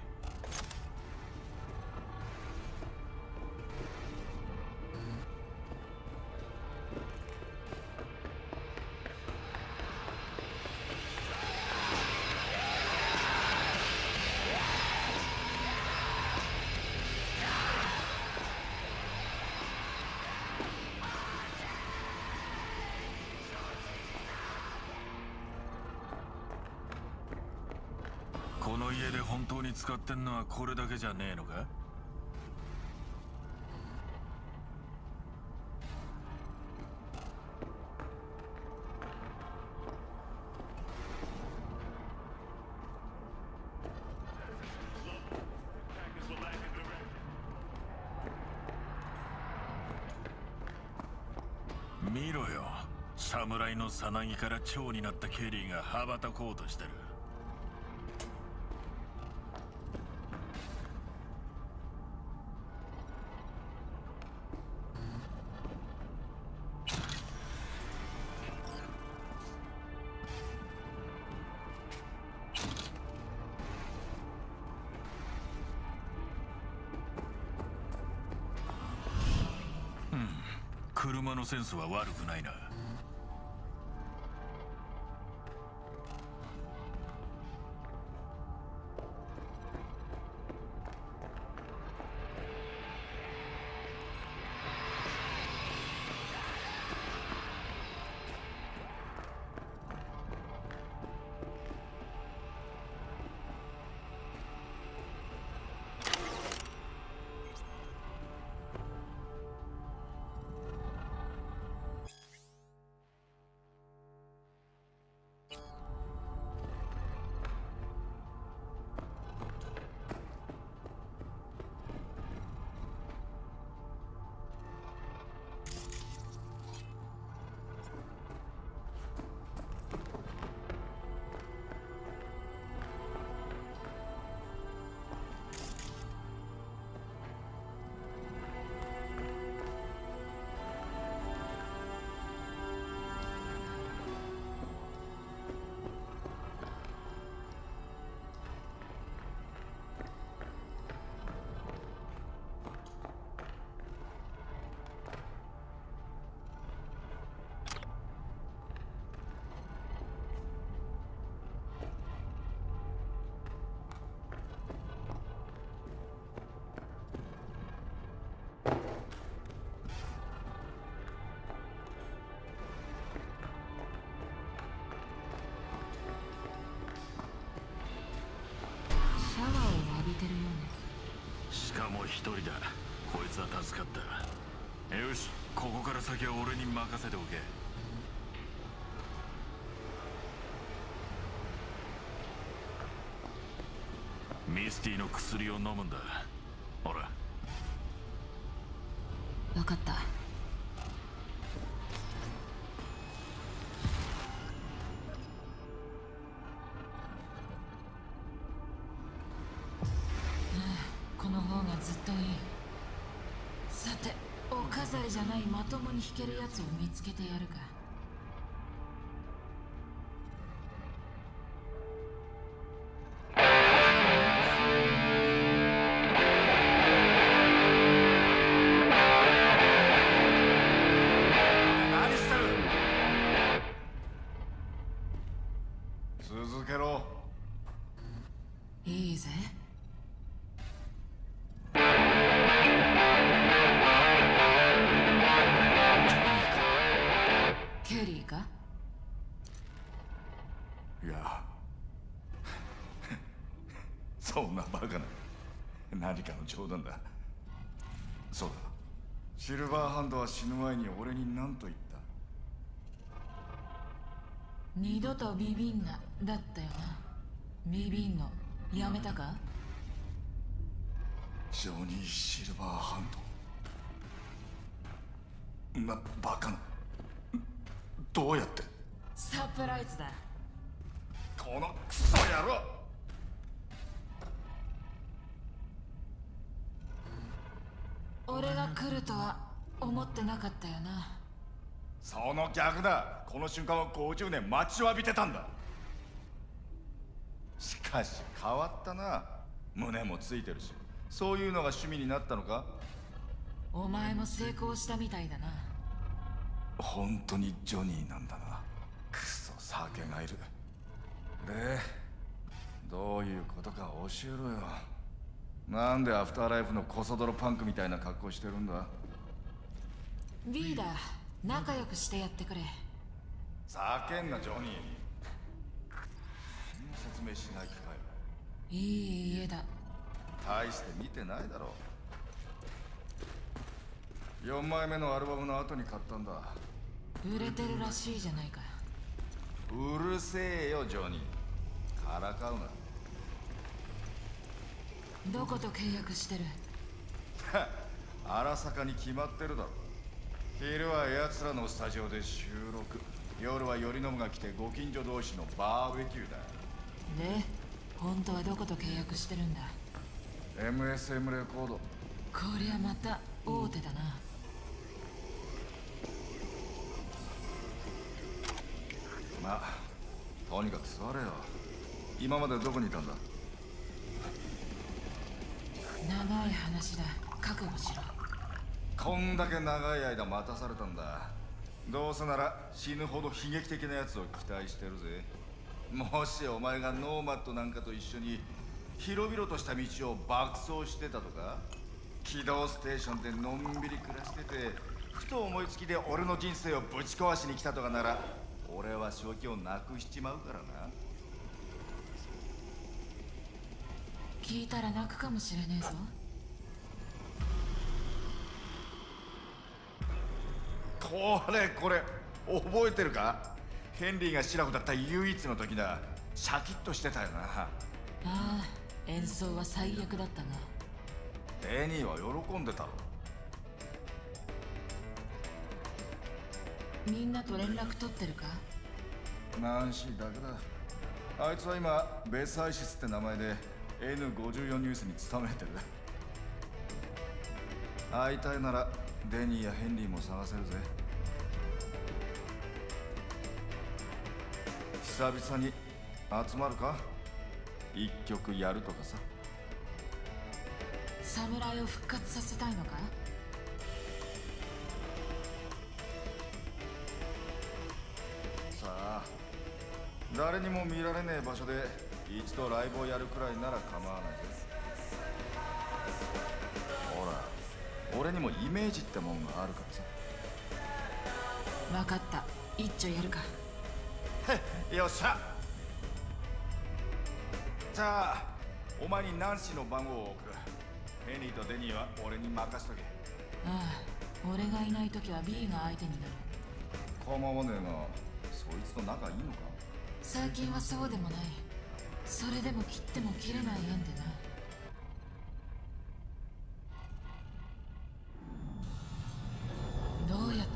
この家で本当に使ってんのはこれだけじゃねえのか？見ろよ、侍のさなぎから蝶になったケリーが羽ばたこうとしてる。車のセンスは悪くないな。しかも一人だ。こいつは助かった。よし、ここから先は俺に任せておけ。ミスティの薬を飲むんだ。ほら。
分かった。 彼じゃないまともに弾けるやつを見つけてやるか。
何してる？続けろ。
いいぜ。ケリーか？
いやそんなバカな。何かの冗談だ。そうだ、シルバーハンドは死ぬ前に俺に何と言った？
二度とビビンなだったよな。ビビンのやめたか？
ジョニー・シルバーハンドな、バカな。どうやって？
サプライズだ。
このクソ野郎！
俺が来るとは思ってなかったよな。
その逆だ。この瞬間はごじゅうねん待ちわびてたんだ。しかし変わったな。胸もついてるし、そういうのが趣味になったのか？
お前も成功したみたいだな。
本当にジョニーなんだな。クソ酒がいる。で、どういうことか教えろよ。なんでアフターライフのコソ泥パンクみたいな格好してるんだ？
リーダー、仲良くしてやってくれ。
叫んなジョニー。説明しない機会。
いい家だ。
大して見てないだろう。よんまいめのアルバムの後に買ったんだ。
売れてるらしいじゃないか。
うるせえよジョニー。からかうな。
どこと契約してる？
荒坂に決まってるだろ。昼は奴らのスタジオで収録、夜は頼信が来てご近所同士のバーベキューだ。
で、本当はどこと契約してるんだ？
エムエスエム レコード。
こりゃまた大手だな。
まあとにかく座れよ。今までどこにいたんだ？
長い話だ。覚悟しろ。
こんだけ長い間待たされたんだ。どうせなら死ぬほど悲劇的なやつを期待してるぜ。もしお前がノーマットなんかと一緒に広々とした道を爆走してたとか、軌道ステーションでのんびり暮らしてて、ふと思いつきで俺の人生をぶち壊しに来たとかなら、俺は正気をなくしちまうからな。
聞いたら泣くかもしれねえぞ。
これこれ覚えてるか？ヘンリーがシラフだった唯一の時だ。シャキッとしてたよな。あ
あ、演奏は最悪だったが。
デニーは喜んでたろ。
みんなと連絡取ってるか？
ナンシーだけだ。あいつは今ベサイシスって名前で エヌごじゅうよん ニュースに勤めてる。会いたいならデニーやヘンリーも探せるぜ。久々に集まるか？一曲やるとかさ。
侍を復活させたいのか？
さあ、誰にも見られねえ場所で一度ライブをやるくらいなら構わないぜ。ほら、俺にもイメージってもんがあるからさ。
分かった、一丁やるか。
よっしゃ。じゃあお前にナンシーの番号を送る。ヘニーとデニーは俺に任しとけ。
ああ、俺がいない時は B が相手になる。
構わねえが、そいつと仲いいのか？
最近はそうでもない。それでも切っても切れない縁でな。どうやって？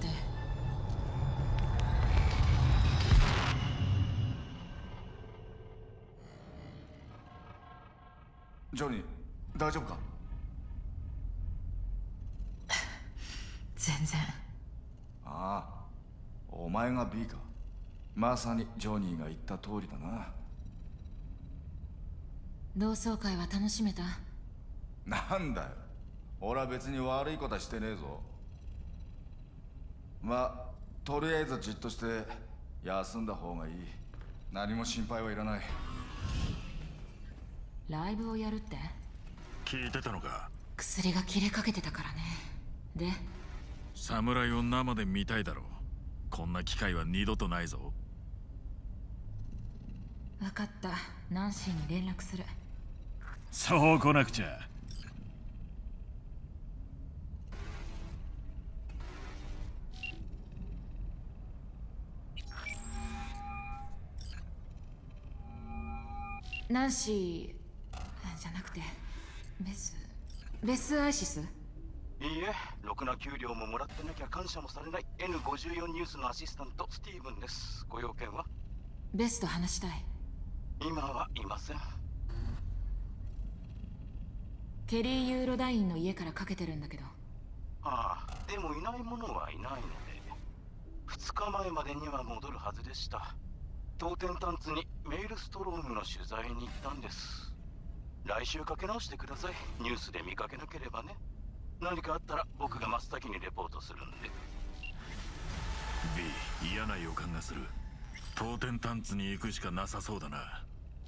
ジョニー、大丈夫か？
全然。
ああ、お前が B か。まさにジョニーが言った通りだな。
同窓会は楽しめた？
なんだよ、俺は別に悪いことはしてねえぞ。まあとりあえずじっとして休んだ方がいい。何も心配はいらない。
ライブをやるって？
聞いてたのか？
薬が切れかけてたからね。で、
侍を生で見たいだろう。こんな機会は二度とないぞ。
分かった。ナンシーに連絡する。
そう来なくちゃ。
ナンシーじゃなくてベスベスアイシス？
いいえ、ろくな給料ももらってなきゃ感謝もされない エヌごじゅうよん ニュースのアシスタントスティーブンです。ご用件は？
ベスと話したい。
今はいません。
ケリー・ユーロダインの家からかけてるんだけど。
ああ、でもいないものはいないので、ふつかまえまでには戻るはずでした。当店タンツにメールストロームの取材に行ったんです。来週かけ直してください。ニュースで見かけなければね。何かあったら僕が真っ先にレポートするんで。
B、 嫌な予感がする。当店タンツに行くしかなさそうだな。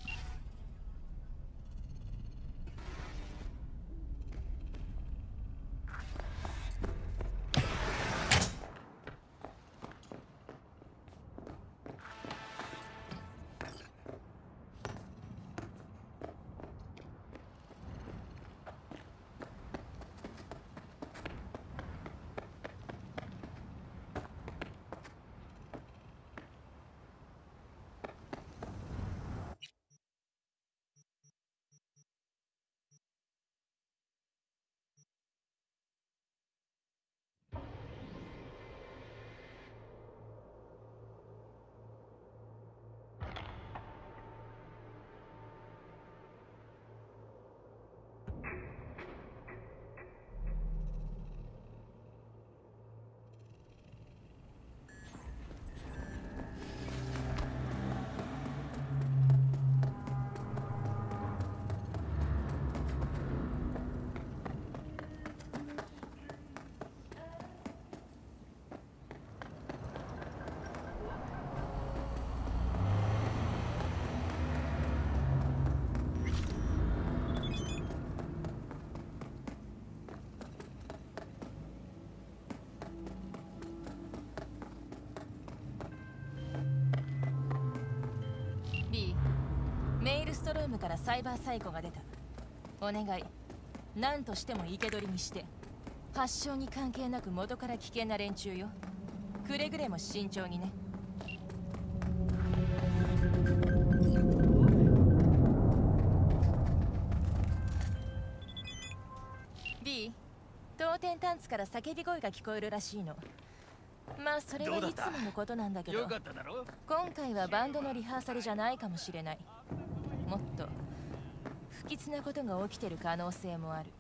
メールストロームからサイバーサイコが出た。お願い、何としても生け捕りにして。発症に関係なく元から危険な連中よ。くれぐれも慎重にね。B、 当店タンツから叫び声が聞こえるらしいの。まあそれはいつものことなんだけど、
よかっただろ。
今回はバンドのリハーサルじゃないかもしれない。もっと不吉なことが起きてる可能性もある。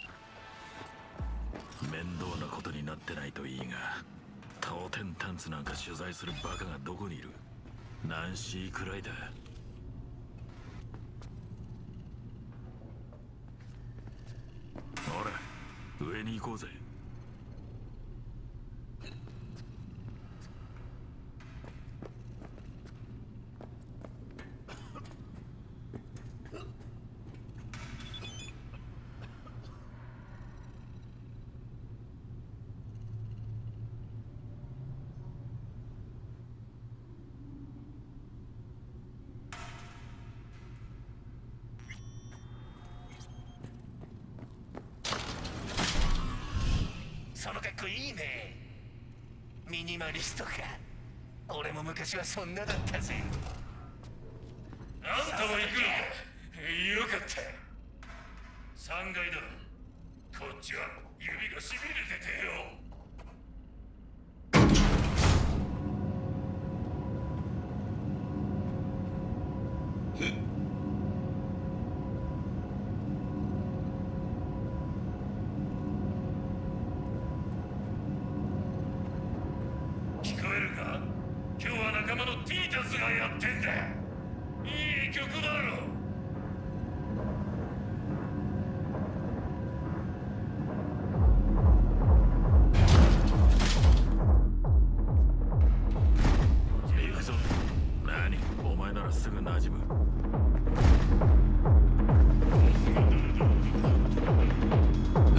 面倒なことになってないといいが、当店タンツなんか取材するバカがどこにいる？ナンシーくらいだ。ほら、上に行こうぜ。
その格好いいね。ミニマリストか。俺も昔はそんなだったぜ。あんたも行くのか。よかった。さんがいだ。こっちは指がしびれててよ。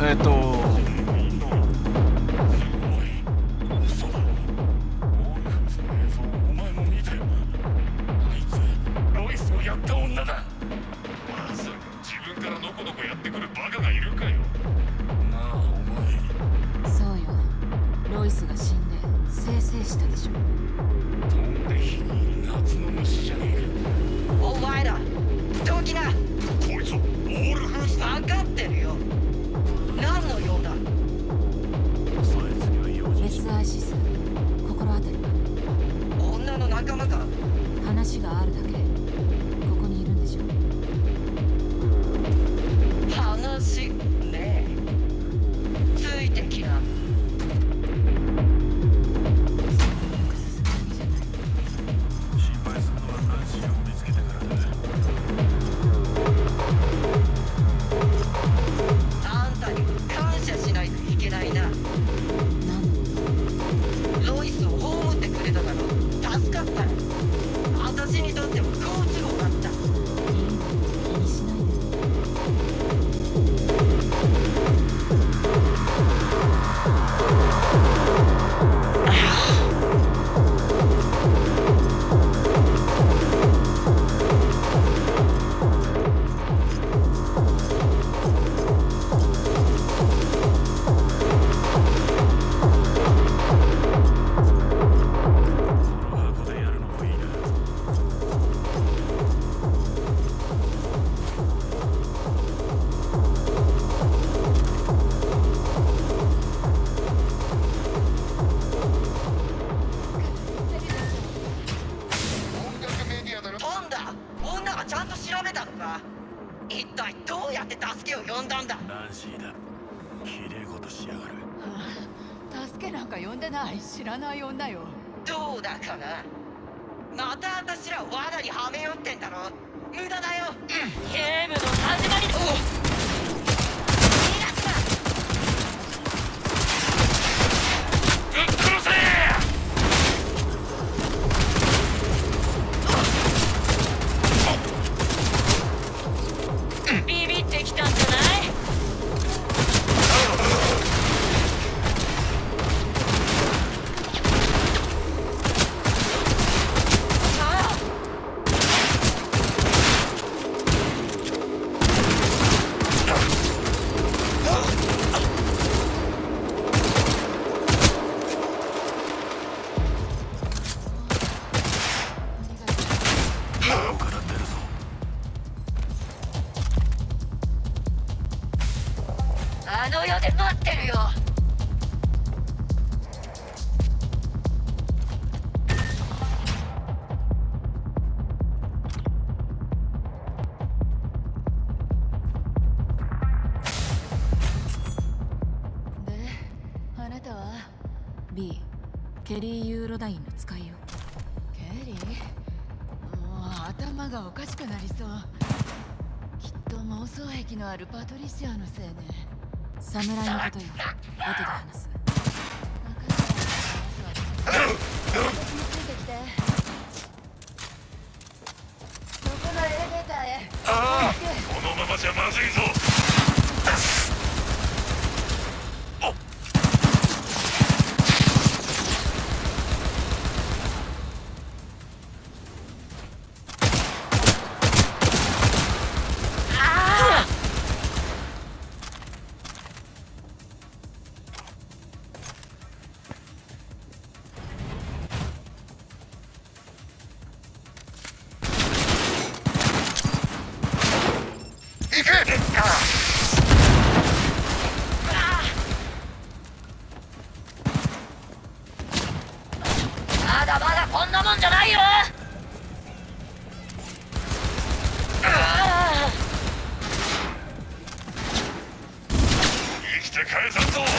えっと
やった女だ。まさか自分からのこのこやってくるバカがいるかよ。なあお前。
そうよ、ロイスが死んで生成したでしょ。
飛んで火にいる夏の虫じゃねえか。
お前ら動機な。
こいつオールフーズ
分かってるよ。何の用だ。
エスアイシス心当たりは。
女の仲間か。
話があるだけ。
話ねえ。ついてきな。
心配するのはナンシーを見つけてからだ。
あんたに感謝しないといけないな。ロイスを葬ってくれただろ。助かったよ。私にとっても好都合だった。一体どうやって助けを呼んだんだ。
ナンシーだ。きれいことしやがる。
はあ、助けなんか呼んでない。知らない女よ。
どうだかな。また私ら罠にはめよってんだろ。無駄だよ。ゲームの始まりだ。
ぶっ殺せ。
ビビってきたんじゃない？あの世で待ってるよ。
で、あなたは
B、ケリー・ユーロダインの使いよ。
ケリー？もう頭がおかしくなりそう。きっと妄想癖のあるパトリシアのせいね。
侍のことよ。後で話す。
私についてきて。そこのエレベーターへ。
ああ、このままじゃまずいぞ。
まだまだこんなもんじゃないよ。
生きて帰さんぞ。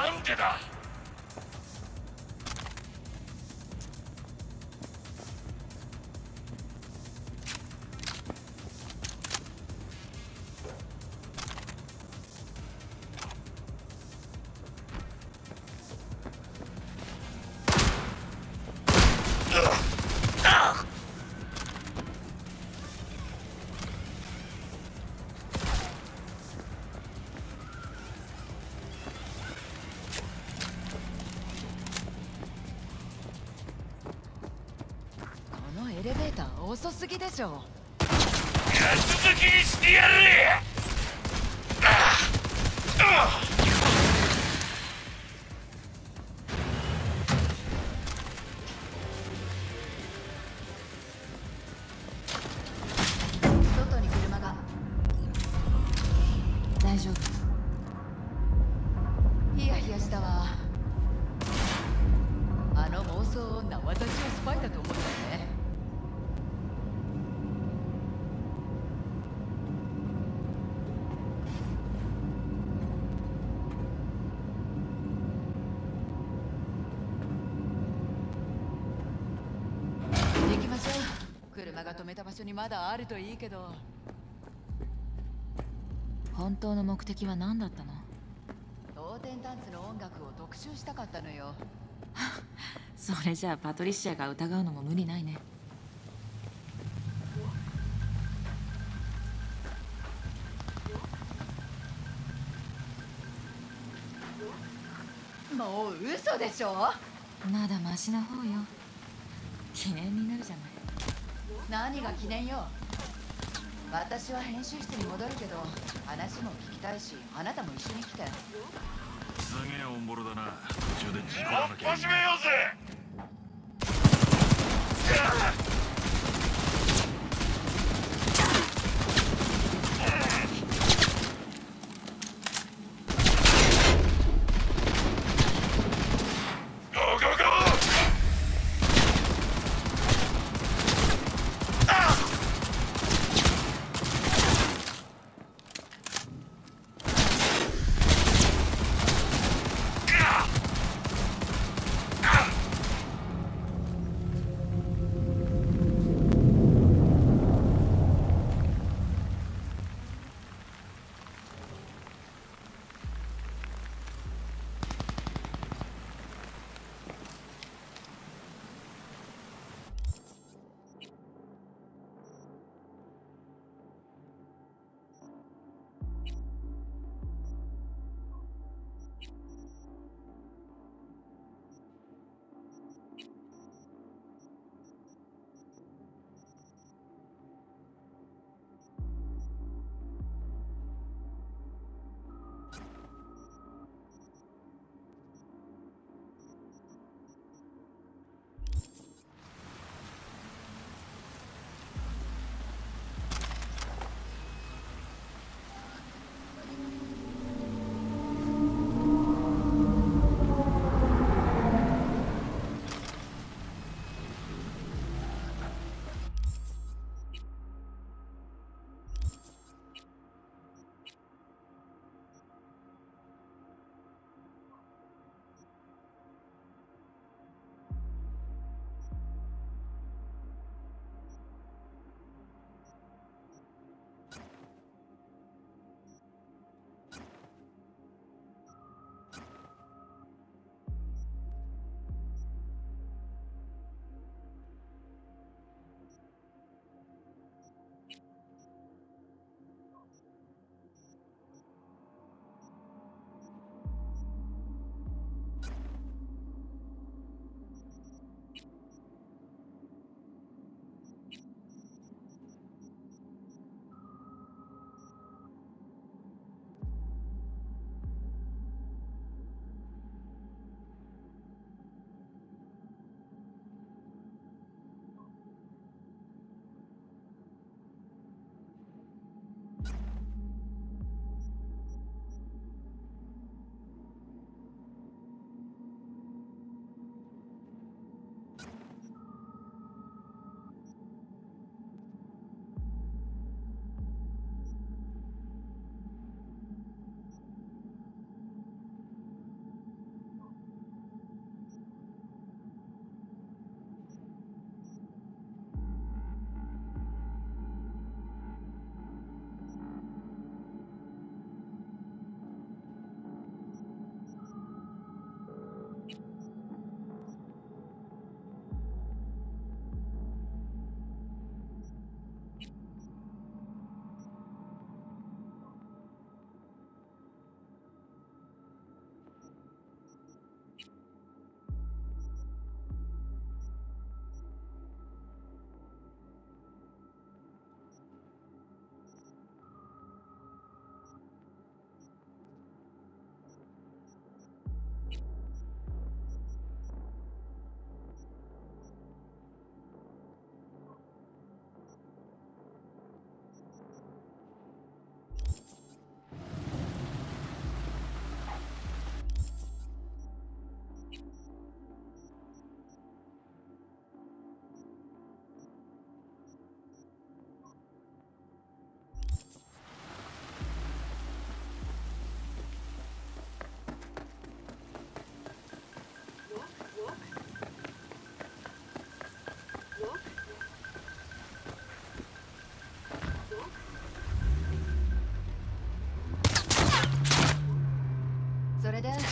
なんでだ。
エレベーター遅すぎでしょ。
ガス抜きにしてやる。
外に車が。
大丈夫。
ヒヤヒヤしたわ。あの妄想女、私をスパイだと思ったよね。車が止めた場所にまだあるといいけど。
本当の目的は何だったの？
当店ダンスの音楽を特集したかったのよ。
それじゃあパトリシアが疑うのも無理ないね。
もう嘘でしょ。
まだマシな方よ。記念になるじゃない。
何が記念よ。私は編集室に戻るけど話も聞きたいし、あなたも一緒に来て。
すげえオンボロだな。途中で事故らなきゃいい。
始めようぜ。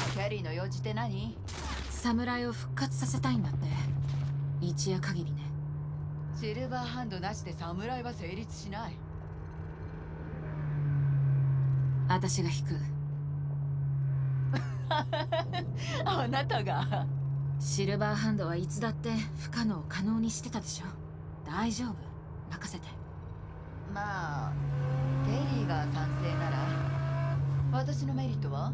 キャリーの用事って何？
侍を復活させたいんだって。一夜限りね。
シルバーハンドなしで侍は成立しない。
私が引く。
あなたが？
シルバーハンドはいつだって不可能を可能にしてたでしょ。大丈夫、任せて。
まあテリーが賛成なら私のメリットは？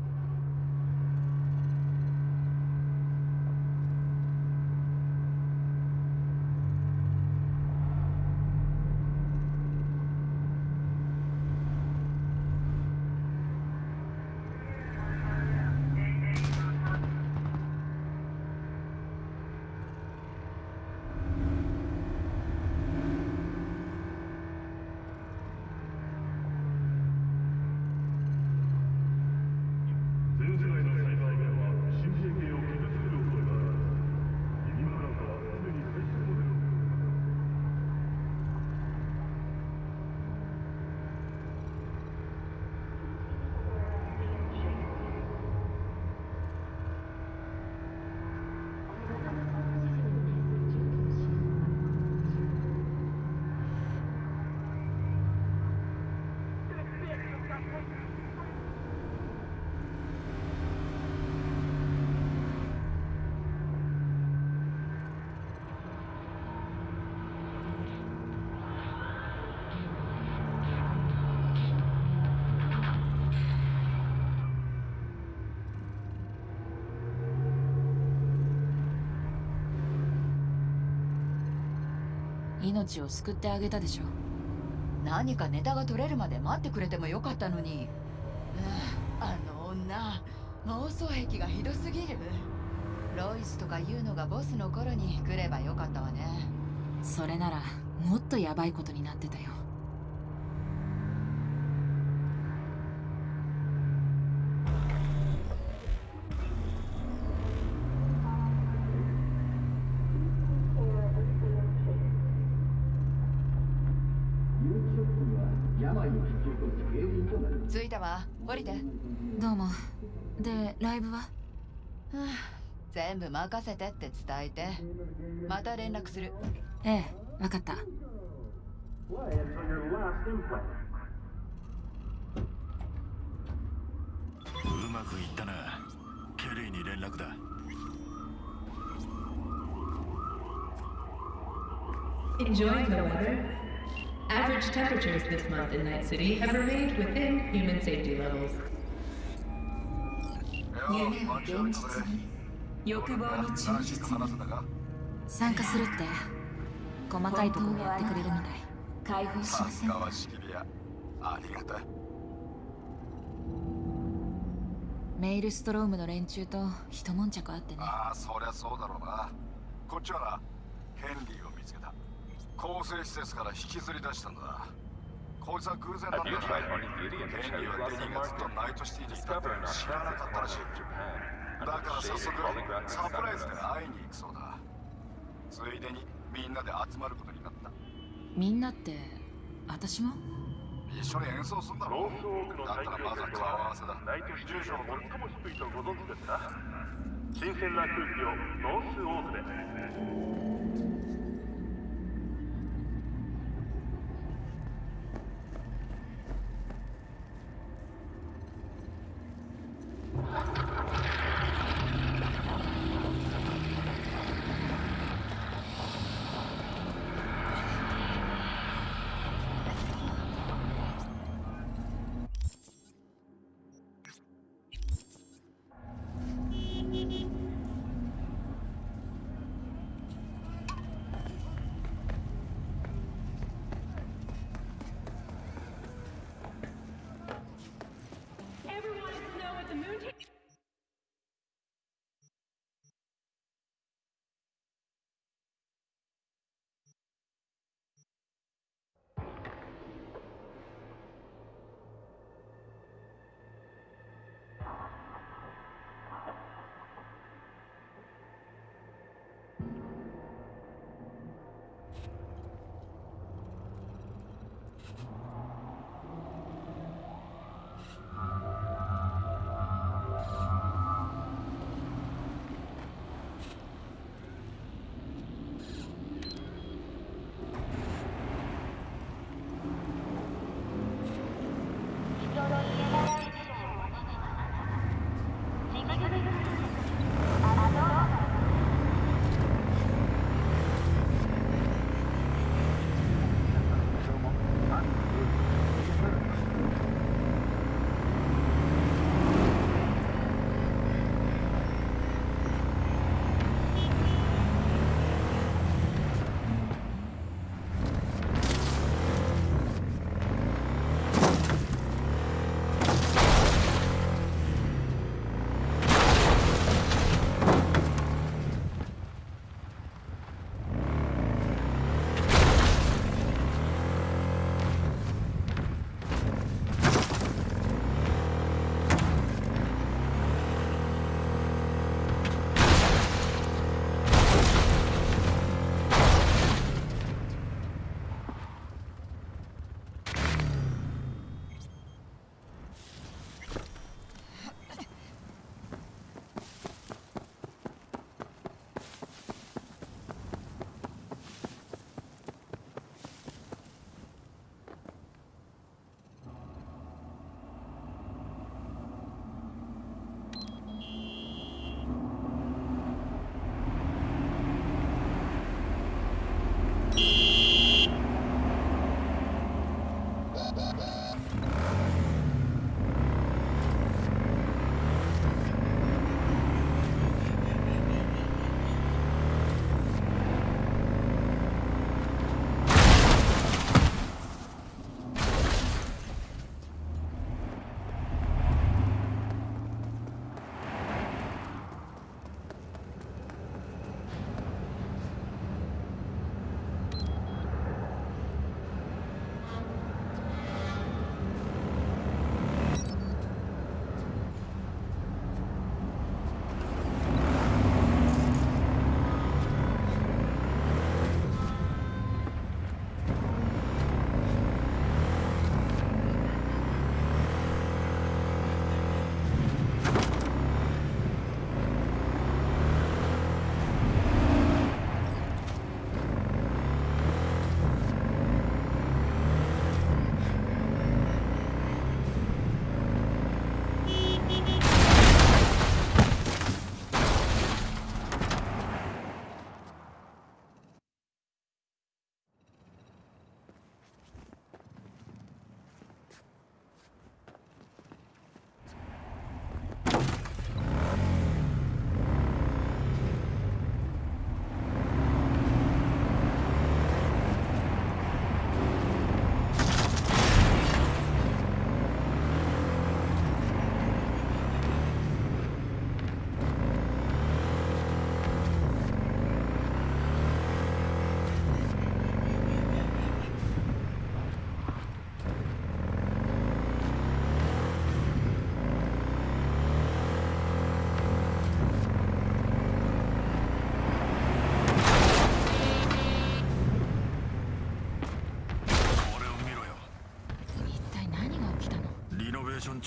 命を救ってあげたでしょ。
何かネタが取れるまで待ってくれてもよかったのに。あの女、妄想癖がひどすぎる。ロイスとかいうのがボスの頃に来ればよかったわね。
それならもっとヤバいことになってたよ。
着いたわ、降りて。
どうも。で、ライブは？は
あ、全部任せてって伝えて。また連絡する。
ええ、わかった。
うまくいったな。ケリーに連絡だ。
Enjoying the weather? Average temperatures this month in Night City have remained within human safety levels.
夢を現実に、欲望に忠実に。
参加するって細かいところやってくれるみたい。
解放しませんか？
ありがたい。
メイルストロームの連中と一悶着あってね。
ああ、そりゃそうだろうな。こっちはな、ヘンリーを見つけた。構成施設から引きずり出したんだ。こいつは偶然なんだが、ヘンリーはデニーがずっとナイトシティにいたって知らなかったらしい。だから早速サプライズで会いに行くそうだ。ついでにみんなで集まることになった。
みんなって私も？
一緒に演奏するんだろう。だったらまずは顔合わせだ。住所を最も低いとご存知ですか？新鮮な空気をノースオークで。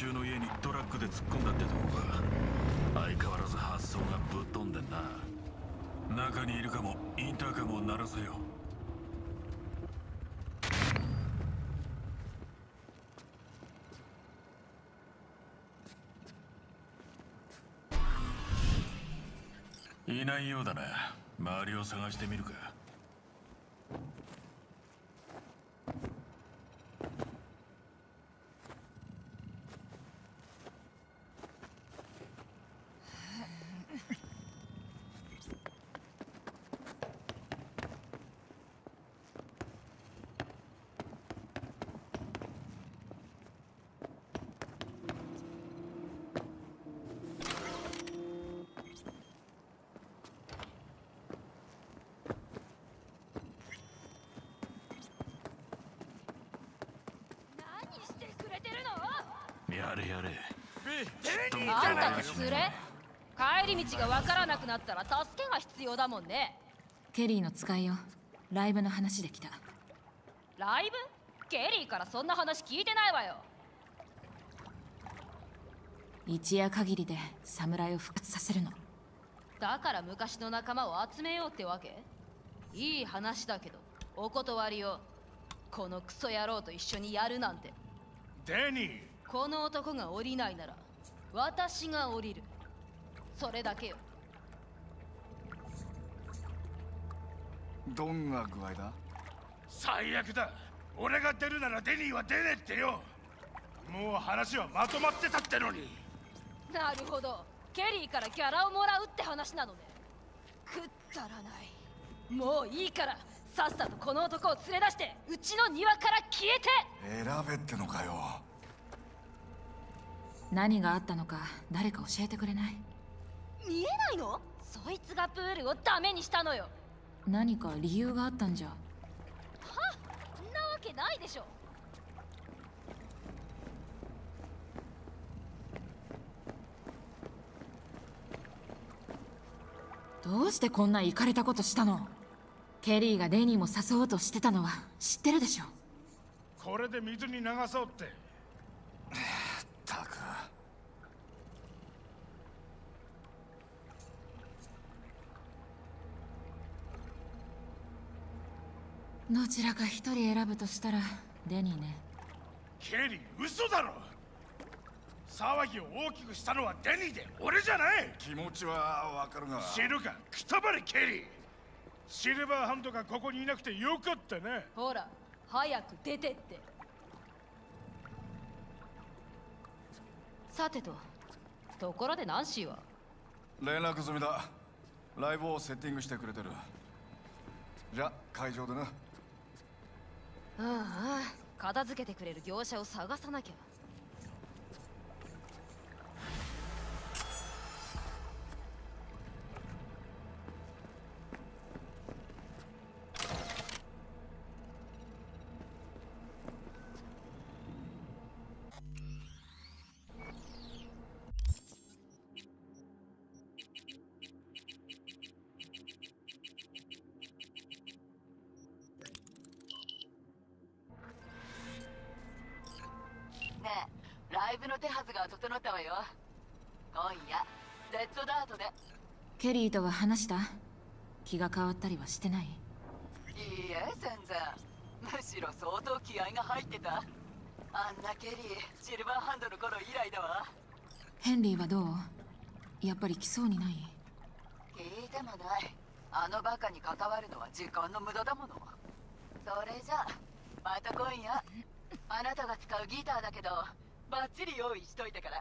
中の家にトラックで突っ込んだってとこか。相変わらず発想がぶっ飛んでんな。中にいるかも。インターカムを鳴らせよ。いないようだな。周りを探してみるか。やれやれ。
あんたの連れ？帰り道がわからなくなったら助けが必要だもんね。
ケリーの使いよ。ライブの話で来た。
ライブ？ケリーからそんな話聞いてないわよ。
一夜限りで侍を復活させるの。
だから昔の仲間を集めようってわけ？いい話だけどお断りよ。このクソ野郎と一緒にやるなんて。
デニー、
この男が降りないなら私が降りる。それだけよ。
どんな具合だ？
最悪だ。俺が出るならデニーは出ねえってよ。もう話はまとまってたってのに。
なるほど、ケリーからギャラをもらうって話なのね。くったらない。もういいからさっさとこの男を連れ出してうちの庭から消えて。
選べってのかよ。
何があったのか誰か教えてくれない？
見えないの？そいつがプールをダメにしたのよ。
何か理由があったんじゃ。
はっ、んなわけないでしょ。
どうしてこんなイカれたことしたの？ケリーがデニーも誘おうとしてたのは知ってるでしょ。
これで水に流そうって。
ったく。
どちらか一人選ぶとしたらデニーね。
ケリー、嘘だろ。騒ぎを大きくしたのはデニーで俺じゃない。
気持ちはわかるが。
知るか、くたばれケリー。シルバーハンドがここにいなくてよかったね。
ほら早く出てって。さてと、ところでナンシーは？
連絡済みだ。ライブをセッティングしてくれてる。じゃ、会場でな。
ああ、片付けてくれる業者を探さなきゃ。
ライブの手はずが整ったわよ。今夜レッドダートで。
ケリーとは話した？気が変わったりはしてない？
いいえ、全然。むしろ相当気合が入ってた。あんなケリー、シルバーハンドの頃以来だわ。
ヘンリーはどう？やっぱり来そうにない？
聞いてもない。あのバカに関わるのは時間の無駄だもの。それじゃまた今夜。あなたが使うギターだけどバッチリ用意しといたから。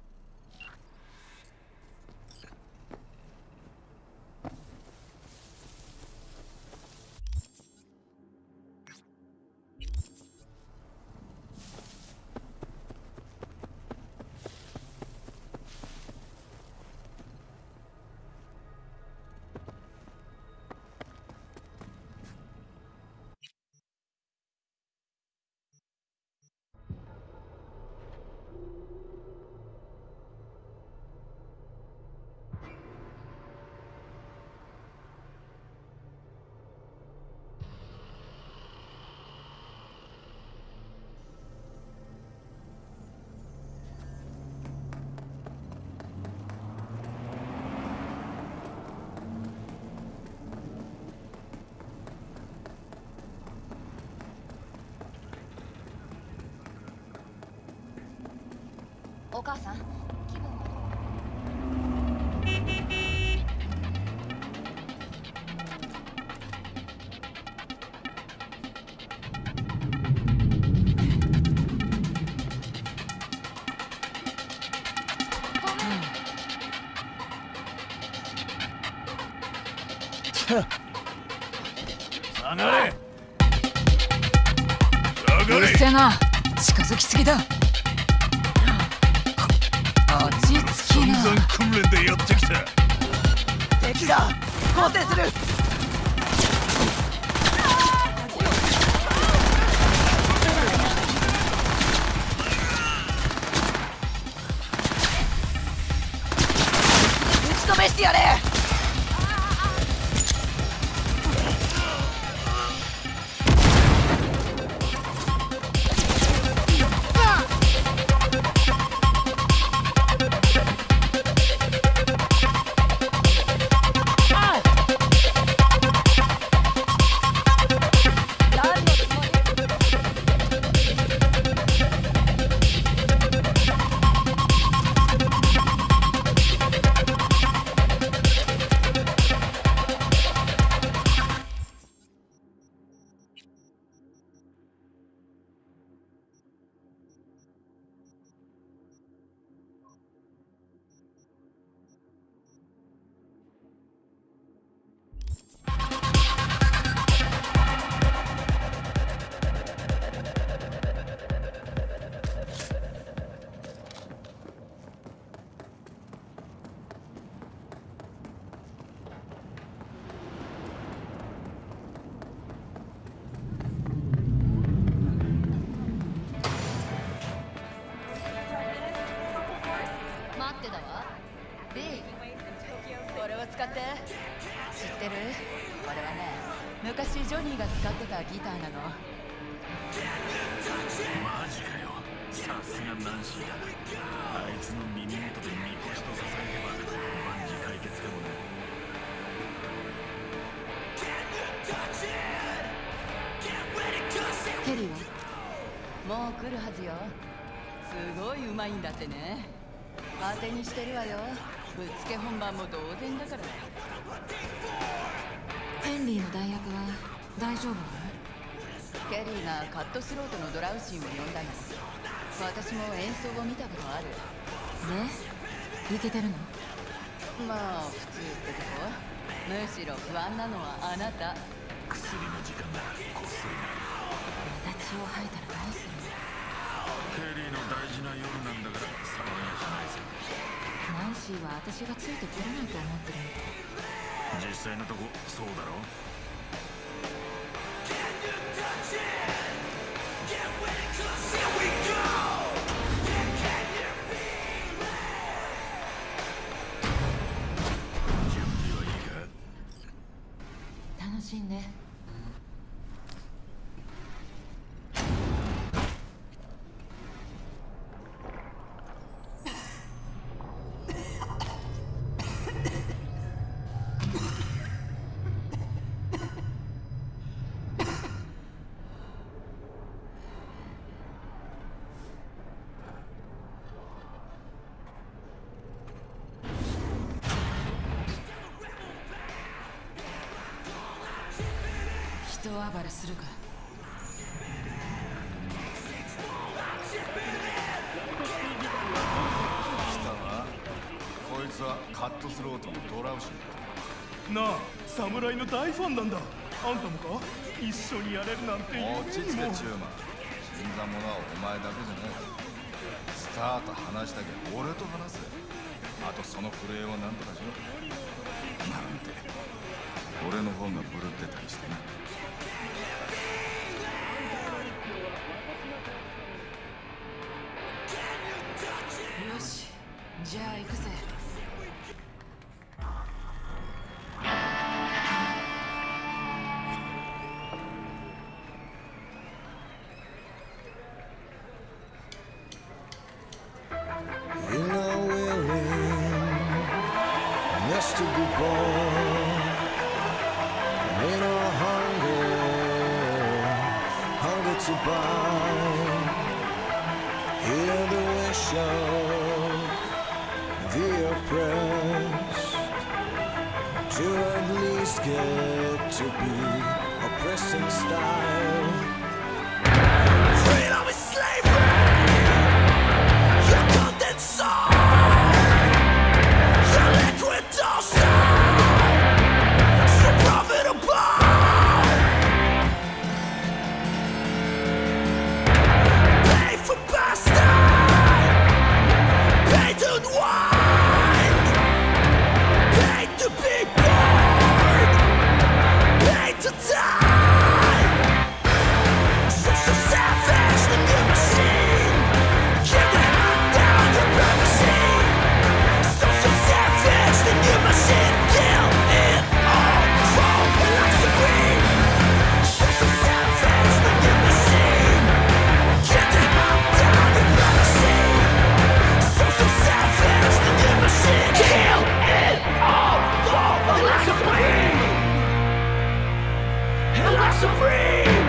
お母さん、気分は
下がれ。
うるせえな。近づきすぎだ。落ち着きな。
散々訓練でやってきた。
敵だ。構成する。打ちのめしてやれ。使って。知ってる？これはね、昔ジョニーが使ってたギターなの。
マジかよ。さすがナンシーだ。あいつの耳元でみこしと支えれば万事解決かもね。
ケリーは？
もう来るはずよ。すごいうまいんだってね。当てにしてるわよ。ぶっつけ本番も同然だから。
ヘンリーの代役は大丈夫なの？
ケリーがカットスロートのドラウシーを呼んだの。私も演奏を見たことある。
で、イケてるの？
まあ普通ってとこ。むしろ不安なのはあなた。
薬の時間だ。こっそりな。
また血を吐いたらどうするの？
ケリーの大事な夜なんだから騒ぎはしないさ。
ナンシーは私がついてくれないと思ってるみたい。
実際のとこそうだろ。準備はいいか？
楽しんで。人暴れするか。
来たわ。こいつはカットスロートのドラウシー
なあ、侍の大ファンなんだ。あんたもか？一緒にやれるなんて。
落ち着けチューマー。死んだ者はお前だけじゃない。スターと話したけど俺と話す。あとその震えを何とかしろ。なんて俺の方がブルってたりしてな。
よし、じゃあ行くぜ。
You're not willing just to be born in a hunger, hunger to buy. Hear the wish of the oppressed to at least get to be oppressed in style. Freedom is slavery, your content soul, your liquid dosage, so profitable. Pay for bastard, pay to unwind, pay to be born, pay to die. So, so savage, the new machine, kill the hand down your privacy. So, so savage, the new machine, kill it all, fall like supreme. So, so savage, the new machine, kill the hand down your privacy. So, so savage, the new machine, kill it all, fall like supreme. Like supreme.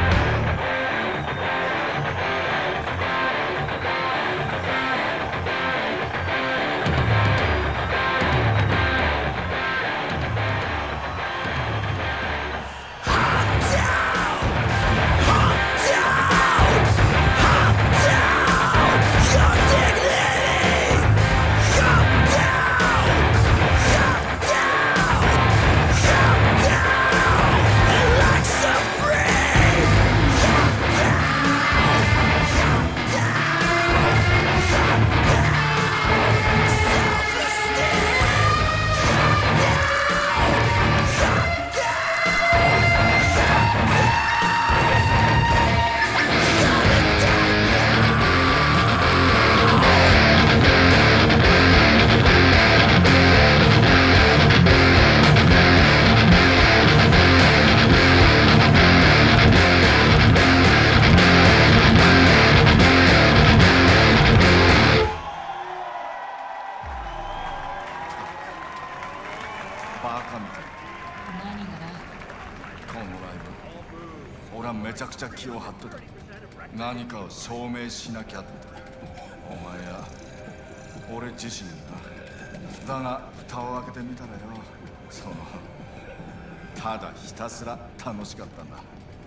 バカみたい。
何がな。
このライブ、俺はめちゃくちゃ気を張ってた。何かを証明しなきゃって。お前や俺自身にな。だが蓋を開けてみたらよ、そのただひたすら楽しかったんだ。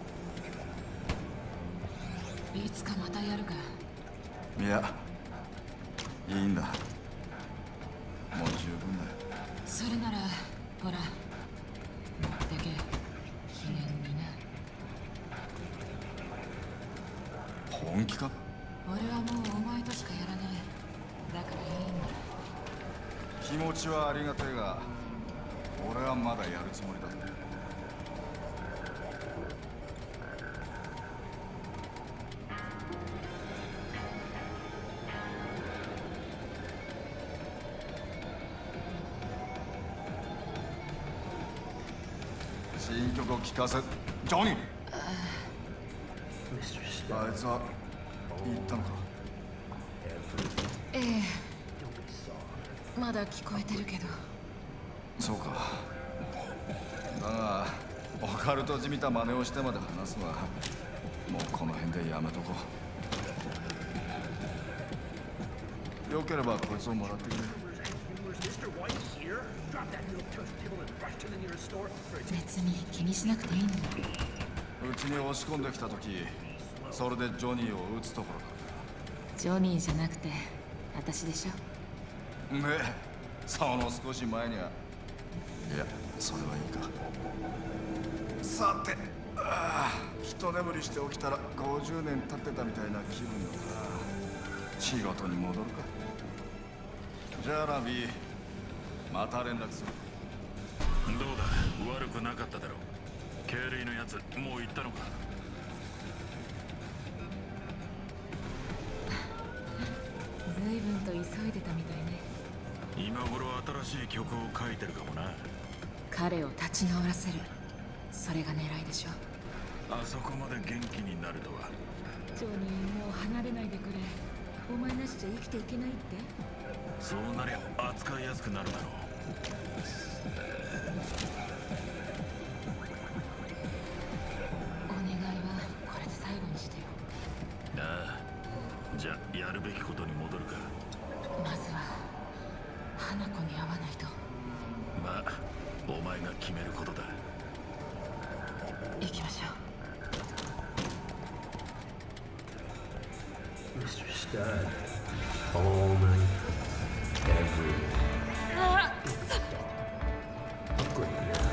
いつかまたやるか。
いや、いいんだ。もう十分だよ。
それならほら、でけ記念にな。
本気か？
俺はもうお前としかやらない。だからいいんだ。
気持ちはありがたいが、俺はまだやるつもりだぜ。新曲を聴かせ、ジョニー。あいつは言ったのか？
ええ、まだ聞こえてるけど。
そうか。だがオカルトじみた真似をしてまで話すのはもうこの辺でやめとこう。よければこいつをもらってくれ。
別に気にしなくていいんだ。
うちに押し込んできた時、それでジョニーを撃つところだ。
ジョニーじゃなくて私でしょ。
ねえ、その少し前には。いや、それはいいか。さて、ああ、一眠りして起きたらごじゅうねん経ってたみたいな気分だな。仕事に戻るか。じゃあラビー、また連絡する。
どうだ、悪くなかっただろう。経理のやつもう行ったのか？
随分と急いでたみたいね。
今頃新しい曲を書いてるかもな。
彼を立ち直らせる、それが狙いでしょ。
あそこまで元気になるとは。
ジョニー、もう離れないでくれ。お前なしじゃ生きていけないって。
そうなりゃ扱いやすくなるだろう。
お願いはこれで最後にしてよ。
ああ、じゃあやるべきことに戻るか。
まずは
お前が決めることだ。
行きましょう。
ミスター Stud, all night, every night.
ああ、くそ。
Great now.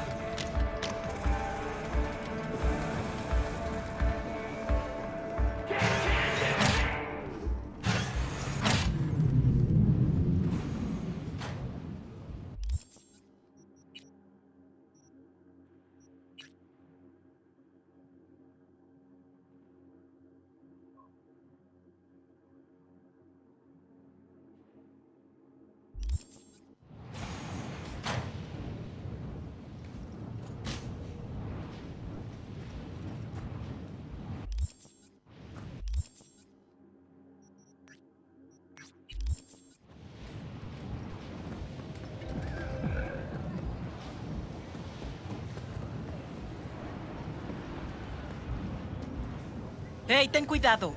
¡Hey, ten cuidado!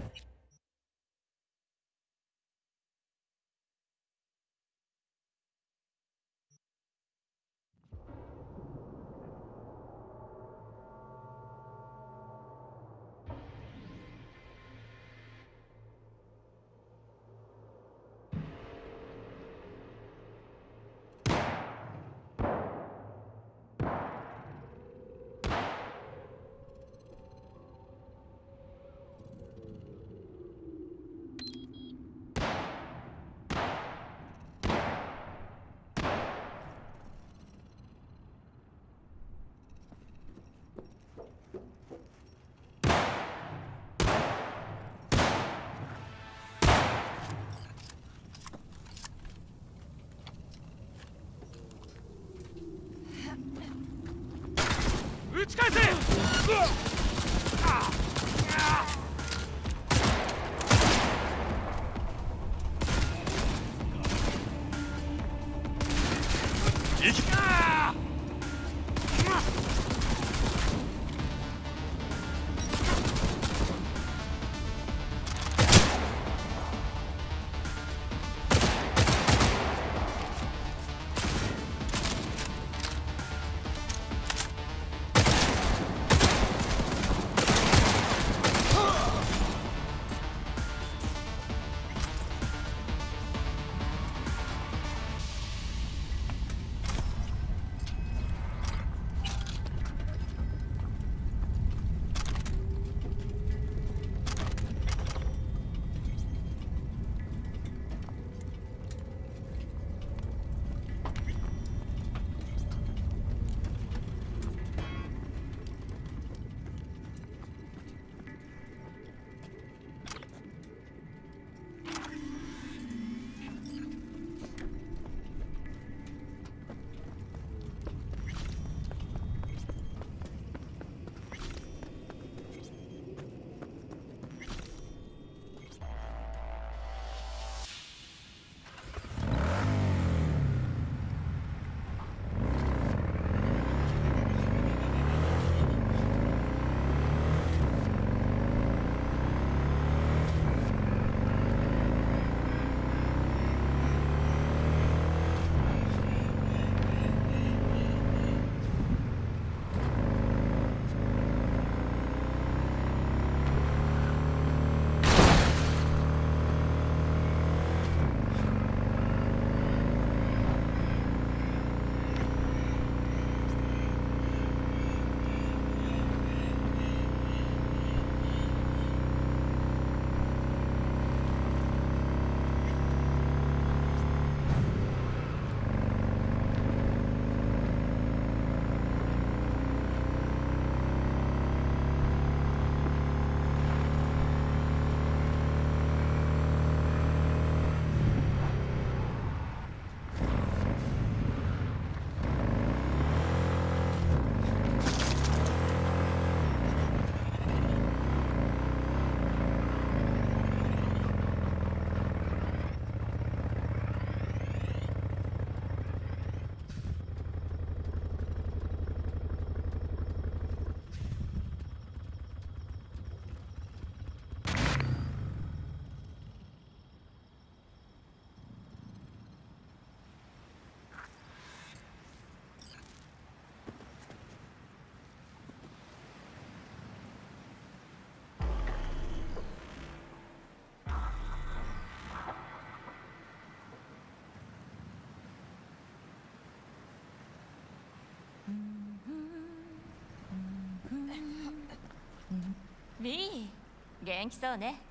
ビー、元気そうね。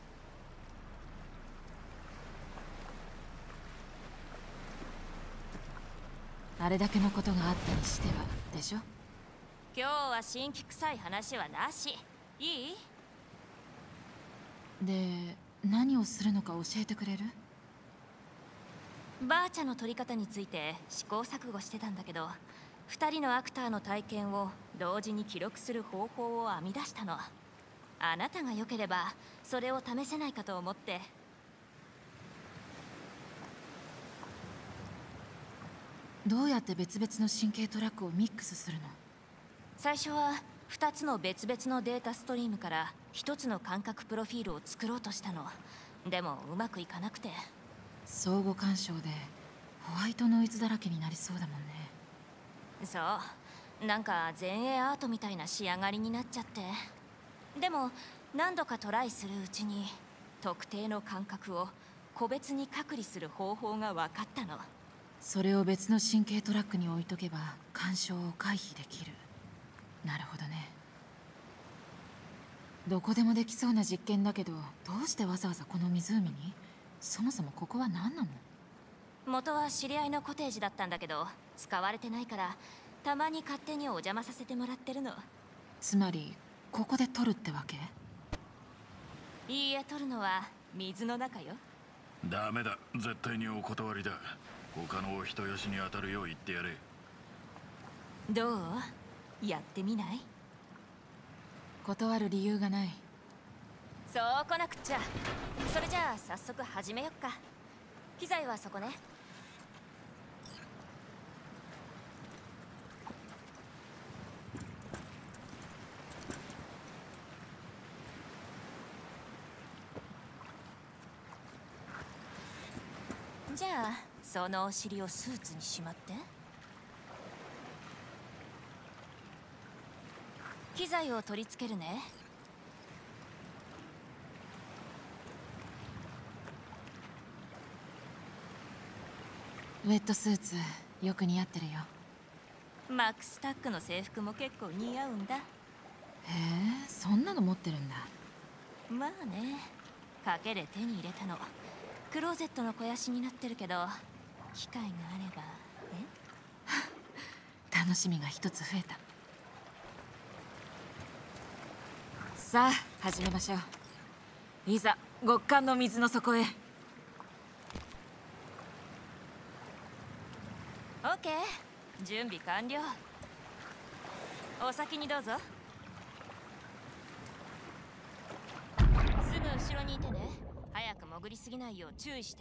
あれだけのことがあったにしてはでしょ。
今日は新規臭い話はなし。いい？
で、何をするのか教えてくれる？
バーチャの撮り方について試行錯誤してたんだけど、二人のアクターの体験を同時に記録する方法を編み出したの。あなたが良ければそれを試せないかと思って。
どうやって別々の神経トラックをミックスするの？
最初はふたつの別々のデータストリームからひとつの感覚プロフィールを作ろうとしたの。でもうまくいかなくて。
相互干渉でホワイトノイズだらけになりそうだもんね。
そう、なんか前衛アートみたいな仕上がりになっちゃって。でも何度かトライするうちに特定の感覚を個別に隔離する方法が分かったの。
それを別の神経トラックに置いとけば干渉を回避できる。なるほどね。どこでもできそうな実験だけど、どうしてわざわざこの湖に？そもそもここは何なの？
元は知り合いのコテージだったんだけど、使われてないからたまに勝手にお邪魔させてもらってるの。
つまりここで撮るってわけ？
いいえ、撮るのは水の中よ。
ダメだ、絶対にお断りだ。他のお人よしに当たるよう言ってやれ。
どう？やってみない？
断る理由がない。
そう来なくっちゃ。それじゃあ早速始めよっか。機材はそこね。じゃあそのお尻をスーツにしまって。機材を取り付けるね。
ウェットスーツよく似合ってるよ。
マックスタックの制服も結構似合うんだ。へ
え、そんなの持ってるんだ。
まあね、賭けで手に入れたの。クローゼットの肥やしになってるけど、機会があればね。
楽しみが一つ増えた。さあ始めましょう。いざ極寒の水の底へ。
オッケー、準備完了。お先にどうぞ。すぐ後ろにいてね。早く潜りすぎないよう注意して。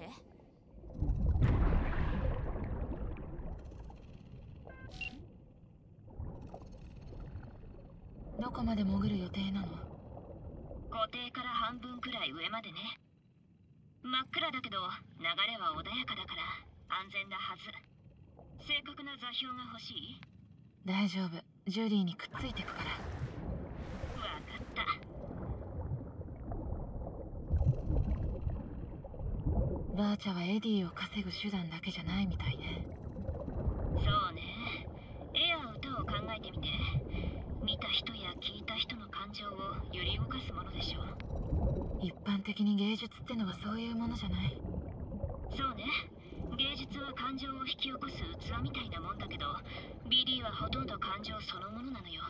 どこまで潜る予定なの？
湖底から半分くらい上までね。真っ暗だけど流れは穏やかだから安全なはず。正確な座標が欲しい？
大丈夫、ジュリーにくっついてくから。
わかった。
バーチャはエディを稼ぐ手段だけじゃないみたいね。
そうね。絵や歌を考えてみて。見た人や聞いた人の感情を揺り動かすものでしょ。
一般的に芸術ってのはそういうものじゃない。
そうね。芸術は感情を引き起こす器みたいなもんだけど、 ビーディー はほとんど感情そのものなのよ。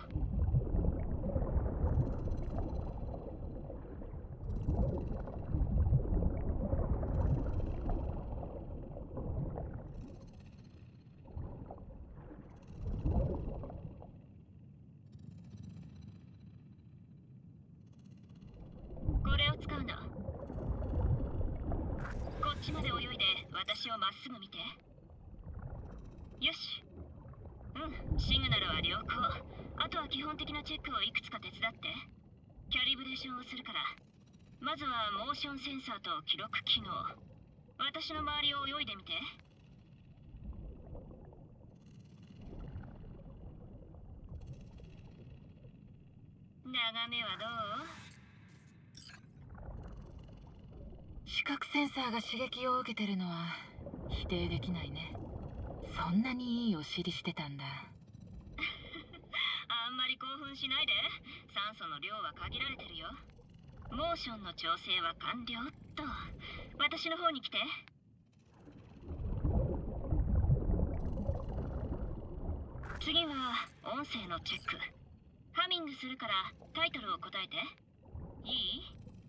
これを使うの。こっちまで泳いで私をまっすぐ見て。よし。うん、シグナルは良好。あとは基本的なチェックをいくつか手伝って。キャリブレーションをするから。まずはモーションセンサーと記録機能。私の周りを泳いでみて。眺めはどう？
視覚センサーが刺激を受けてるのは否定できないね。そんなにいいお尻してたんだ。
あんまり興奮奮しないで。酸素の量は限られてるよ。モーションの調整は完了っと。私の方に来て。次は音声のチェック。ハミングするからタイトルを答えて。いい？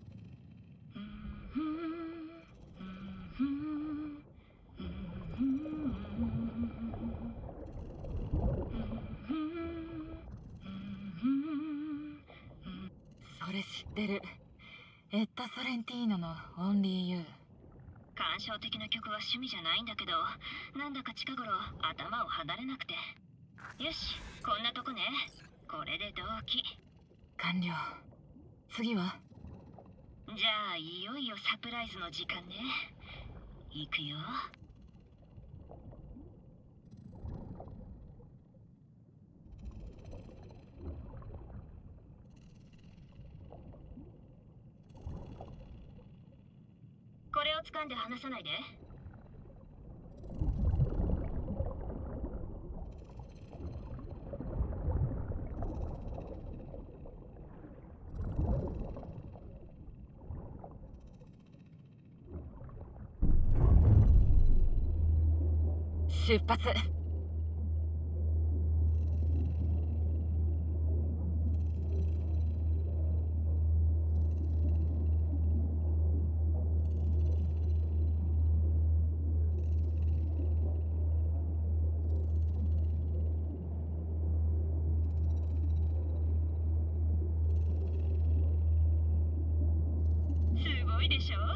それ知ってる。エッタ・ソレンティーノの「オンリー・ユー」。
感傷的な曲は趣味じゃないんだけど、なんだか近頃頭を離れなくて。よし、こんなとこね。これで同期
完了。次は？
じゃあいよいよサプライズの時間ね。行くよ。これを掴んで離さないで。
出発。
すごいでしょ。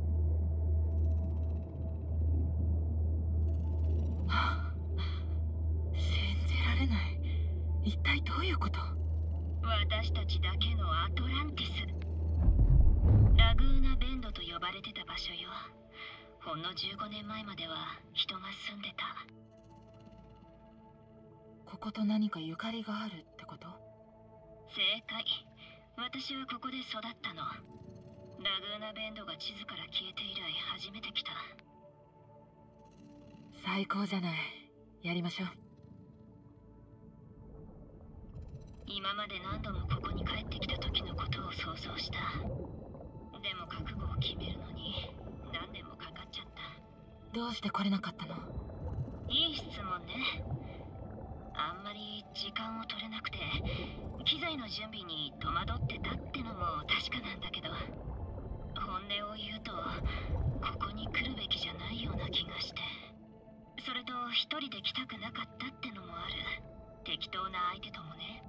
一体どういうこと？
私たちだけのアトランティス。ラグーナベンドと呼ばれてた場所よ。ほんのじゅうごねんまえまでは人が住んでた。
ここと何かゆかりがあるってこと？
正解。私はここで育ったの。ラグーナベンドが地図から消えて以来初めて来た。
最高じゃない。やりましょう。
今まで何度もここに帰ってきた時のことを想像した。でも覚悟を決めるのに何年もかかっちゃった。
どうして来れなかったの？
いい質問ね。あんまり時間を取れなくて機材の準備に戸惑ってたってのも確かなんだけど、本音を言うとここに来るべきじゃないような気がして。それと一人で来たくなかったってのもある。適当な相手ともね。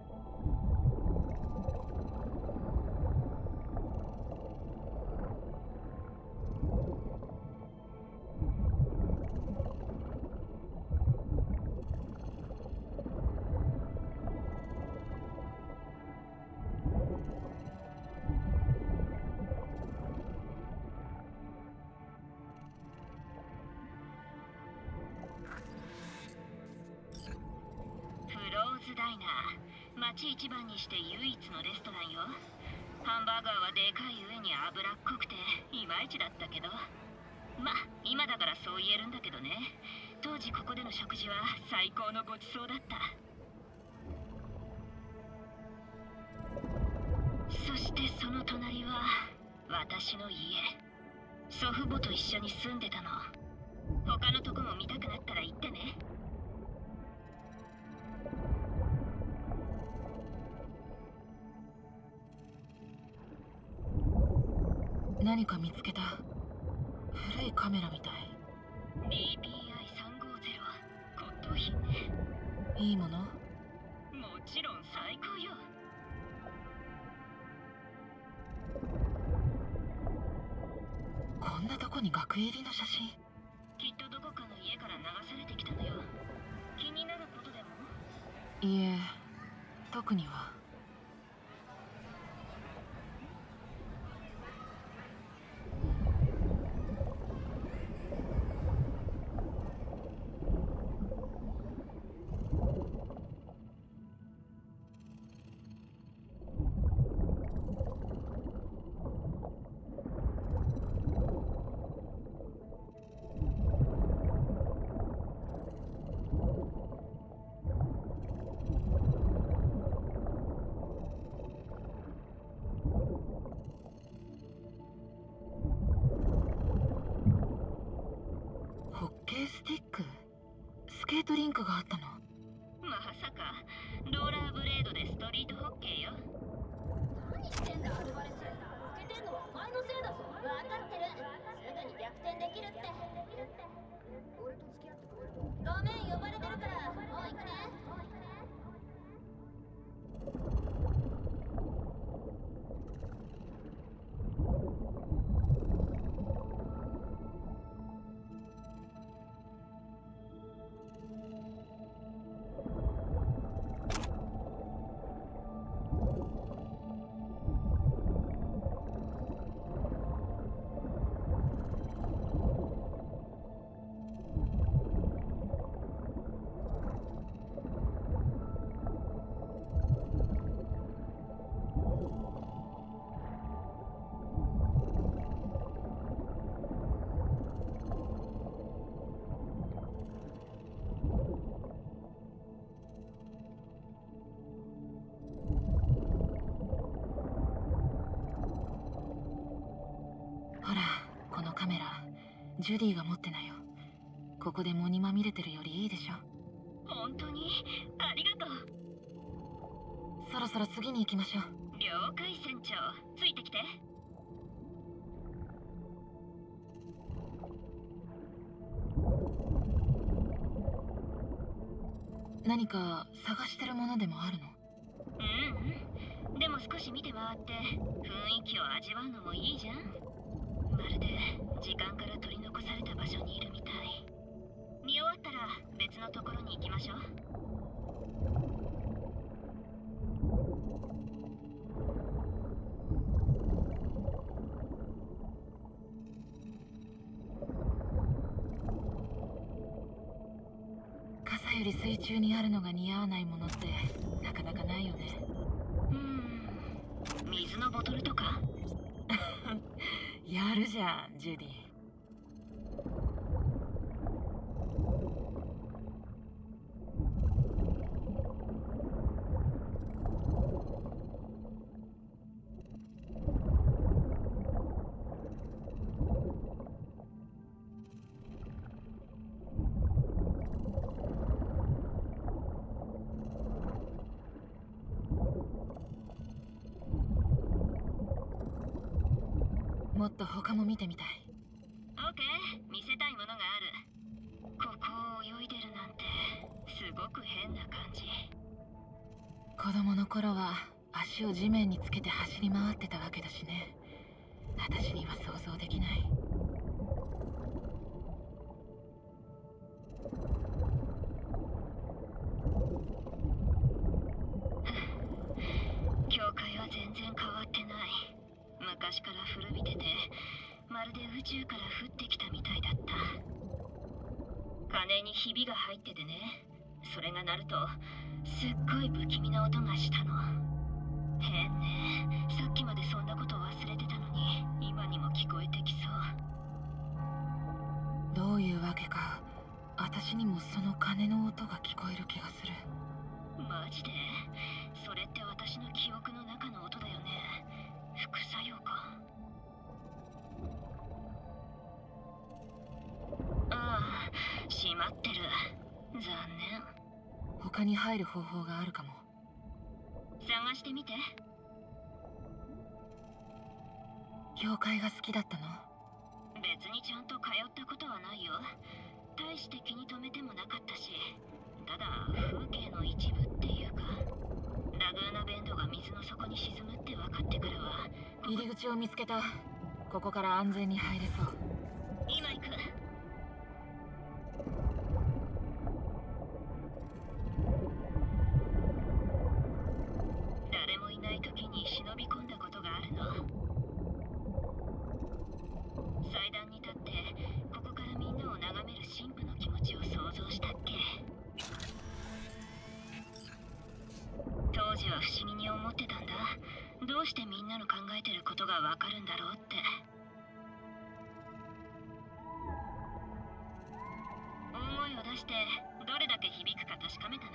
ダイナー、町一番にして唯一のレストランよ。ハンバーガーはでかい上に脂っこくていまいちだったけど、まあ今だからそう言えるんだけどね。当時ここでの食事は最高のごちそうだった。そしてその隣は私の家。祖父母と一緒に住んでたの。他のとこも見たくなったら言ってね。
何か見つけた。古いカメラみたい。
ディーピーアイさんごゼロ 骨董品ね。
いいもの？
もちろん最高よ。
こんなとこに額入りの写真。
きっとどこかの家から流されてきたのよ。気になることでも？
いえ、特には。
できるって。俺と付き合ってくれる？ごめん、呼ばれてるからもう行くね。
ほら、このカメラジュディが持ってなよ。ここで藻にまみれてるよりいいでしょ。
本当にありがとう。
そろそろ次に行きましょう。
了解船長、ついてきて。
何か探してるものでもあるの？
うんうん、でも少し見て回って雰囲気を味わうのもいいじゃん。まるで時間から取り残された場所にいるみたい。見終わったら別のところに行きましょう。
傘より水中にあるのが似合わないものってなかなかないよね。
うーん、水のボトルとか
やるじゃん、ジュディ。もっと他も見てみたい。
オッケー、見せたいものがある。ここを泳いでるなんてすごく変な感じ。
子供の頃は足を地面につけて走り回ってたわけだしね。私には想像できない。
教会は全然変わってない。昔から古びてて、まるで宇宙から降ってきたみたいだった。鐘にひびが入っててね、それが鳴るとすっごい不気味な音がしたの。変ね、さっきまでそんなこと忘れてたのに今にも聞こえてきそう。
どういうわけか私にもその鐘の音が聞こえる気がする。
マジで？それって私の記憶の中の音だよね。副作用か。ああ、閉まってる。残念。
他に入る方法があるかも。
探してみて。
教会が好きだったの？
別にちゃんと通ったことはないよ。大して気に留めてもなかったし、ただ風景の一部っていうか、ラグーナベンドが水の底に沈むって分かってからは。
入り口を見つけた。ここから安全に入れそう。
今行く。誰もいない時に忍び込んだことがあるの。祭壇に立ってここからみんなを眺める神父の気持ちを想像したっけ。当時は不思議に思ってたんだ。どうしてみんなの考えてることがわかるんだろうって。大声を出してどれだけ響くか確かめたな。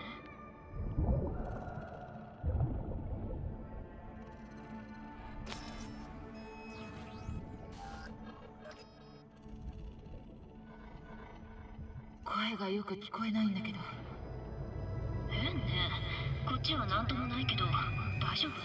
声がよく聞こえないんだけど。
変ね。こっちは何ともないけど大丈夫？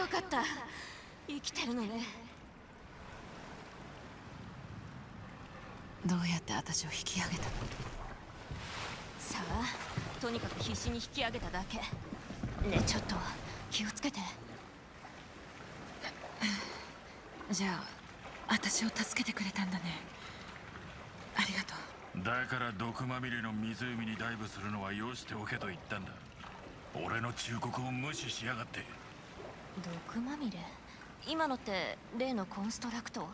かった。生きてるのね。
どうやって私を引き上げたの？
さあ、とにかく必死に引き上げただけ。ねえ、ちょっと気をつけて。
じゃあ私を助けてくれたんだね。ありがとう。
だから毒まみれの湖にダイブするのはよしておけと言ったんだ。俺の忠告を無視しやがって。
毒まみれ？今のって例のコンストラクト？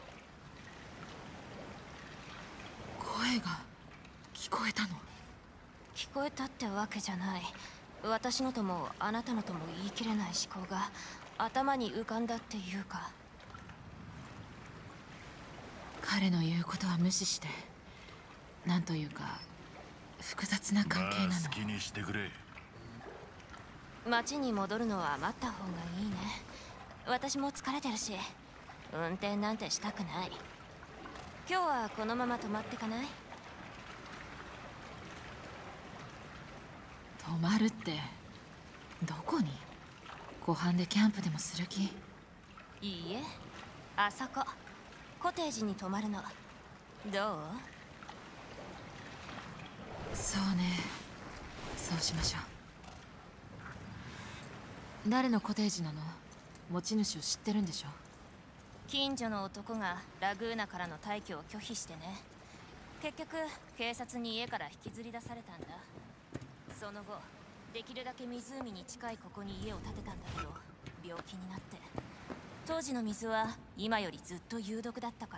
声が聞こえたの？
聞こえたってわけじゃない。私のともあなたのとも言い切れない思考が頭に浮かんだっていうか。
彼の言うことは無視して、なんというか複雑な関係なの。
まあ好きにしてくれ。
町に戻るのは待った方がいいね。私も疲れてるし、運転なんてしたくない。今日はこのまま泊まってかない？
泊まるって、どこに？湖畔でキャンプでもする気？
いいえ、あそこコテージに泊まるの。どう？
そうね、そうしましょう。誰のコテージなの？持ち主を知ってるんでしょ？
近所の男がラグーナからの退去を拒否してね。結局警察に家から引きずり出されたんだ。その後できるだけ湖に近いここに家を建てたんだけど、病気になって。当時の水は今よりずっと有毒だったから。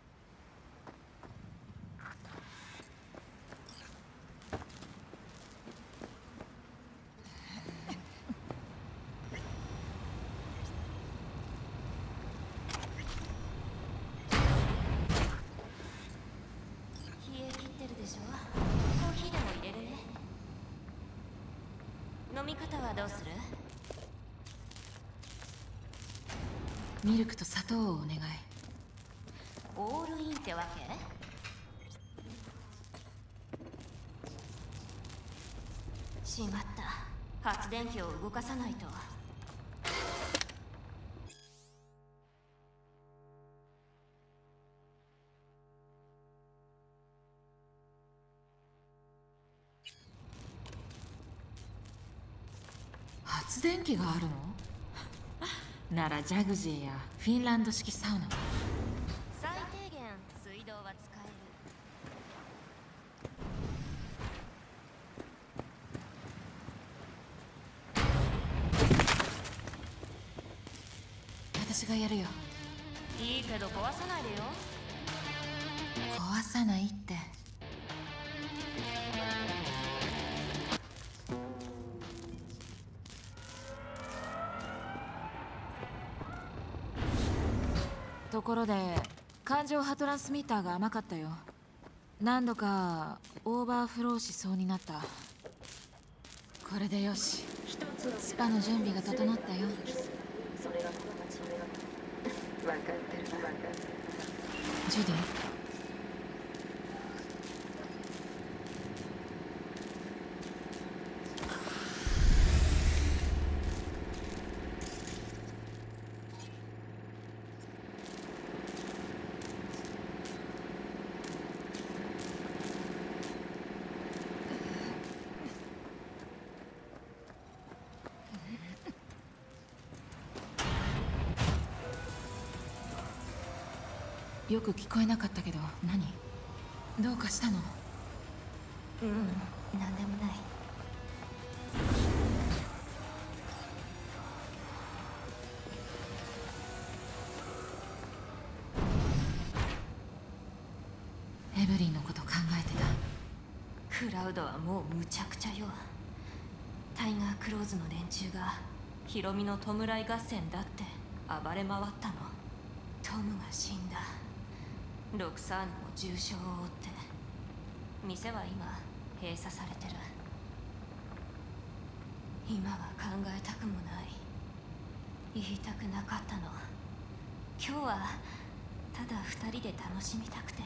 冷え切ってるでしょ。コーヒーでも入れるね。飲み方はどうする？
ミルクと砂糖をお願い。
オールインってわけ？しまった。発電機を動かさないと。
発電機があるの？ならジャグジーやフィンランド式サウナは？
最低限水道は使え
る。私がやるよ。
いいけど壊さないでよ。
壊さないって。ところで感情波トランスミッターが甘かったよ。何度かオーバーフローしそうになった。これでよし。スパの準備が整ったよ。ジュディ？よく聞こえなかったけど、何？どうかしたの？
うん、なんでもない。
エブリンのこと考えて
た。クラウドはもうむちゃくちゃよ。タイガークローズの連中がヒロミの弔い合戦だって暴れ回ったの。トムが死んだ。ロクサーヌも重傷を負って、店は今閉鎖されてる。今は考えたくもない。言いたくなかったの。今日はただ二人で楽しみたくて。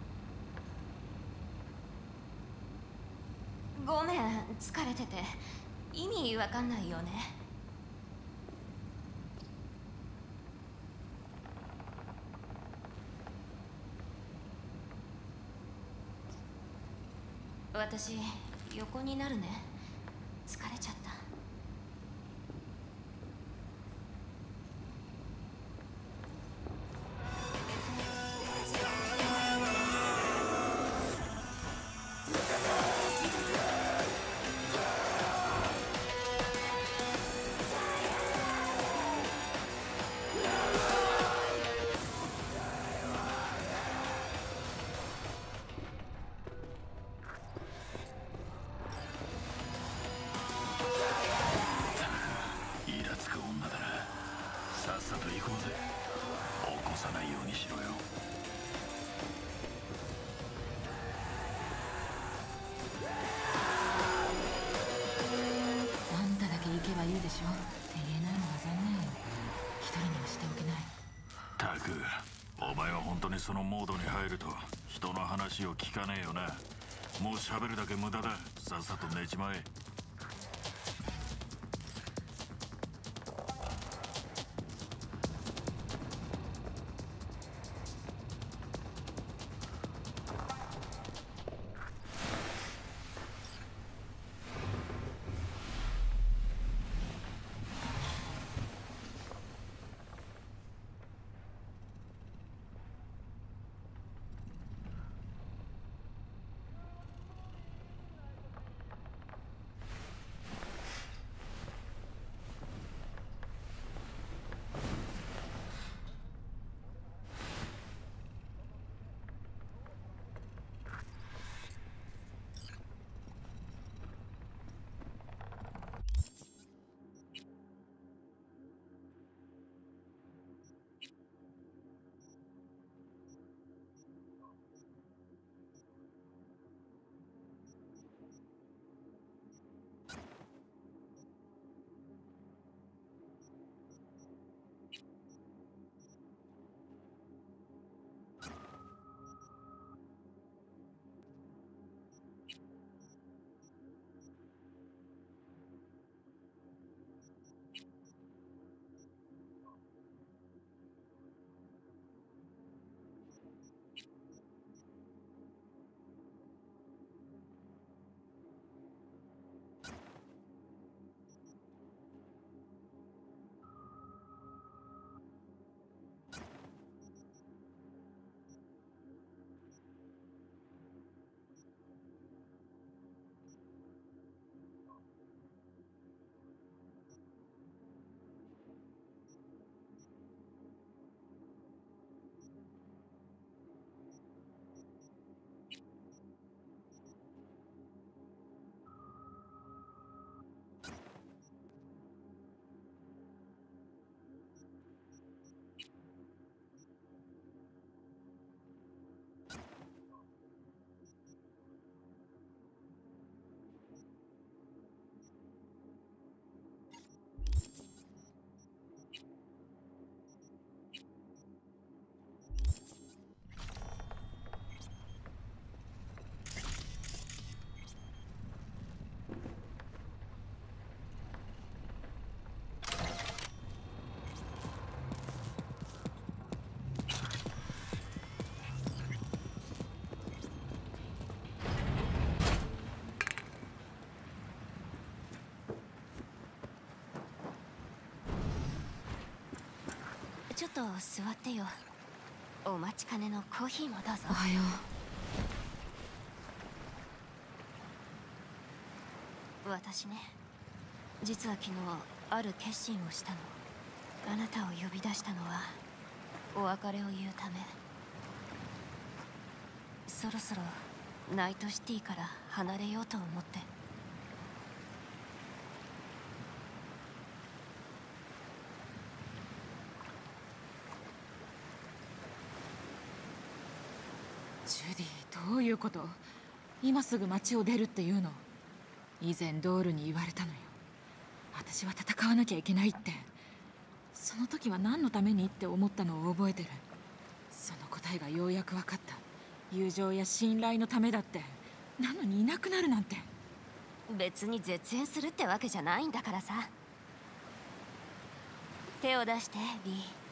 ごめん、疲れてて。 意味わかんないよね。私横になるね。疲れちゃった。
そのモードに入ると人の話を聞かねえよな。もう喋るだけ無駄だ。さっさと寝ちまえ。
ちょっと座ってよ。お待ちかねのコーヒーもどうぞ。
おはよ
う。私ね、実は昨日ある決心をしたの。あなたを呼び出したのはお別れを言うため。そろそろナイトシティから離れようと思って。
ジュディ、どういうこと？今すぐ街を出るっていうの？以前ドールに言われたのよ。私は戦わなきゃいけないって。その時は何のためにって思ったのを覚えてる。その答えがようやく分かった。友情や信頼のためだって。なのにいなくなるなんて。
別に絶縁するってわけじゃないんだからさ。手を出して、ビー。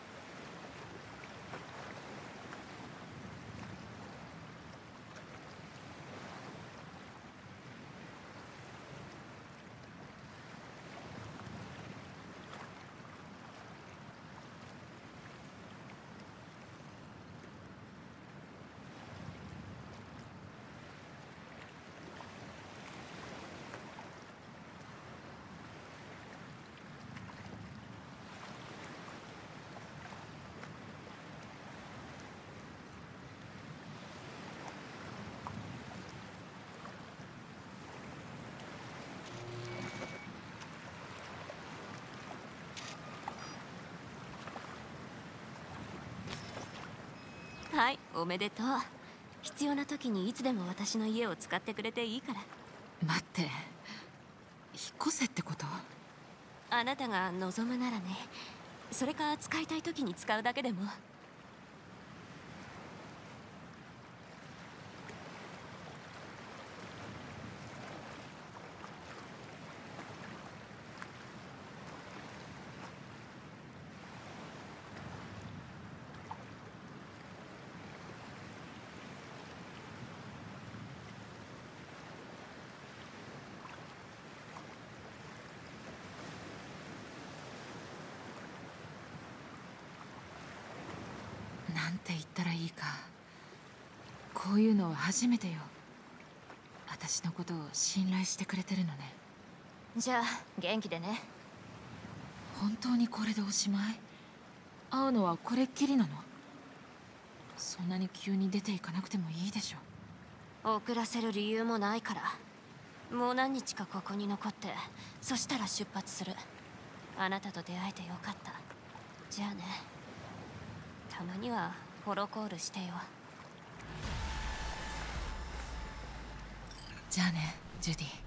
はい、おめでとう。必要な時にいつでも私の家を使ってくれていいから。
待って、引っ越せってこと？
あなたが望むならね。それか使いたい時に使うだけでも。
なんて言ったらいいか。こういうのは初めてよ。私のことを信頼してくれてるのね。
じゃあ元気でね。
本当にこれでおしまい？会うのはこれっきりなの？そんなに急に出ていかなくてもいいでしょ。
遅らせる理由もないから。もう何日かここに残って、そしたら出発する。あなたと出会えてよかった。じゃあね。たまにはホロコールしてよ。
じゃあね、ジュディ。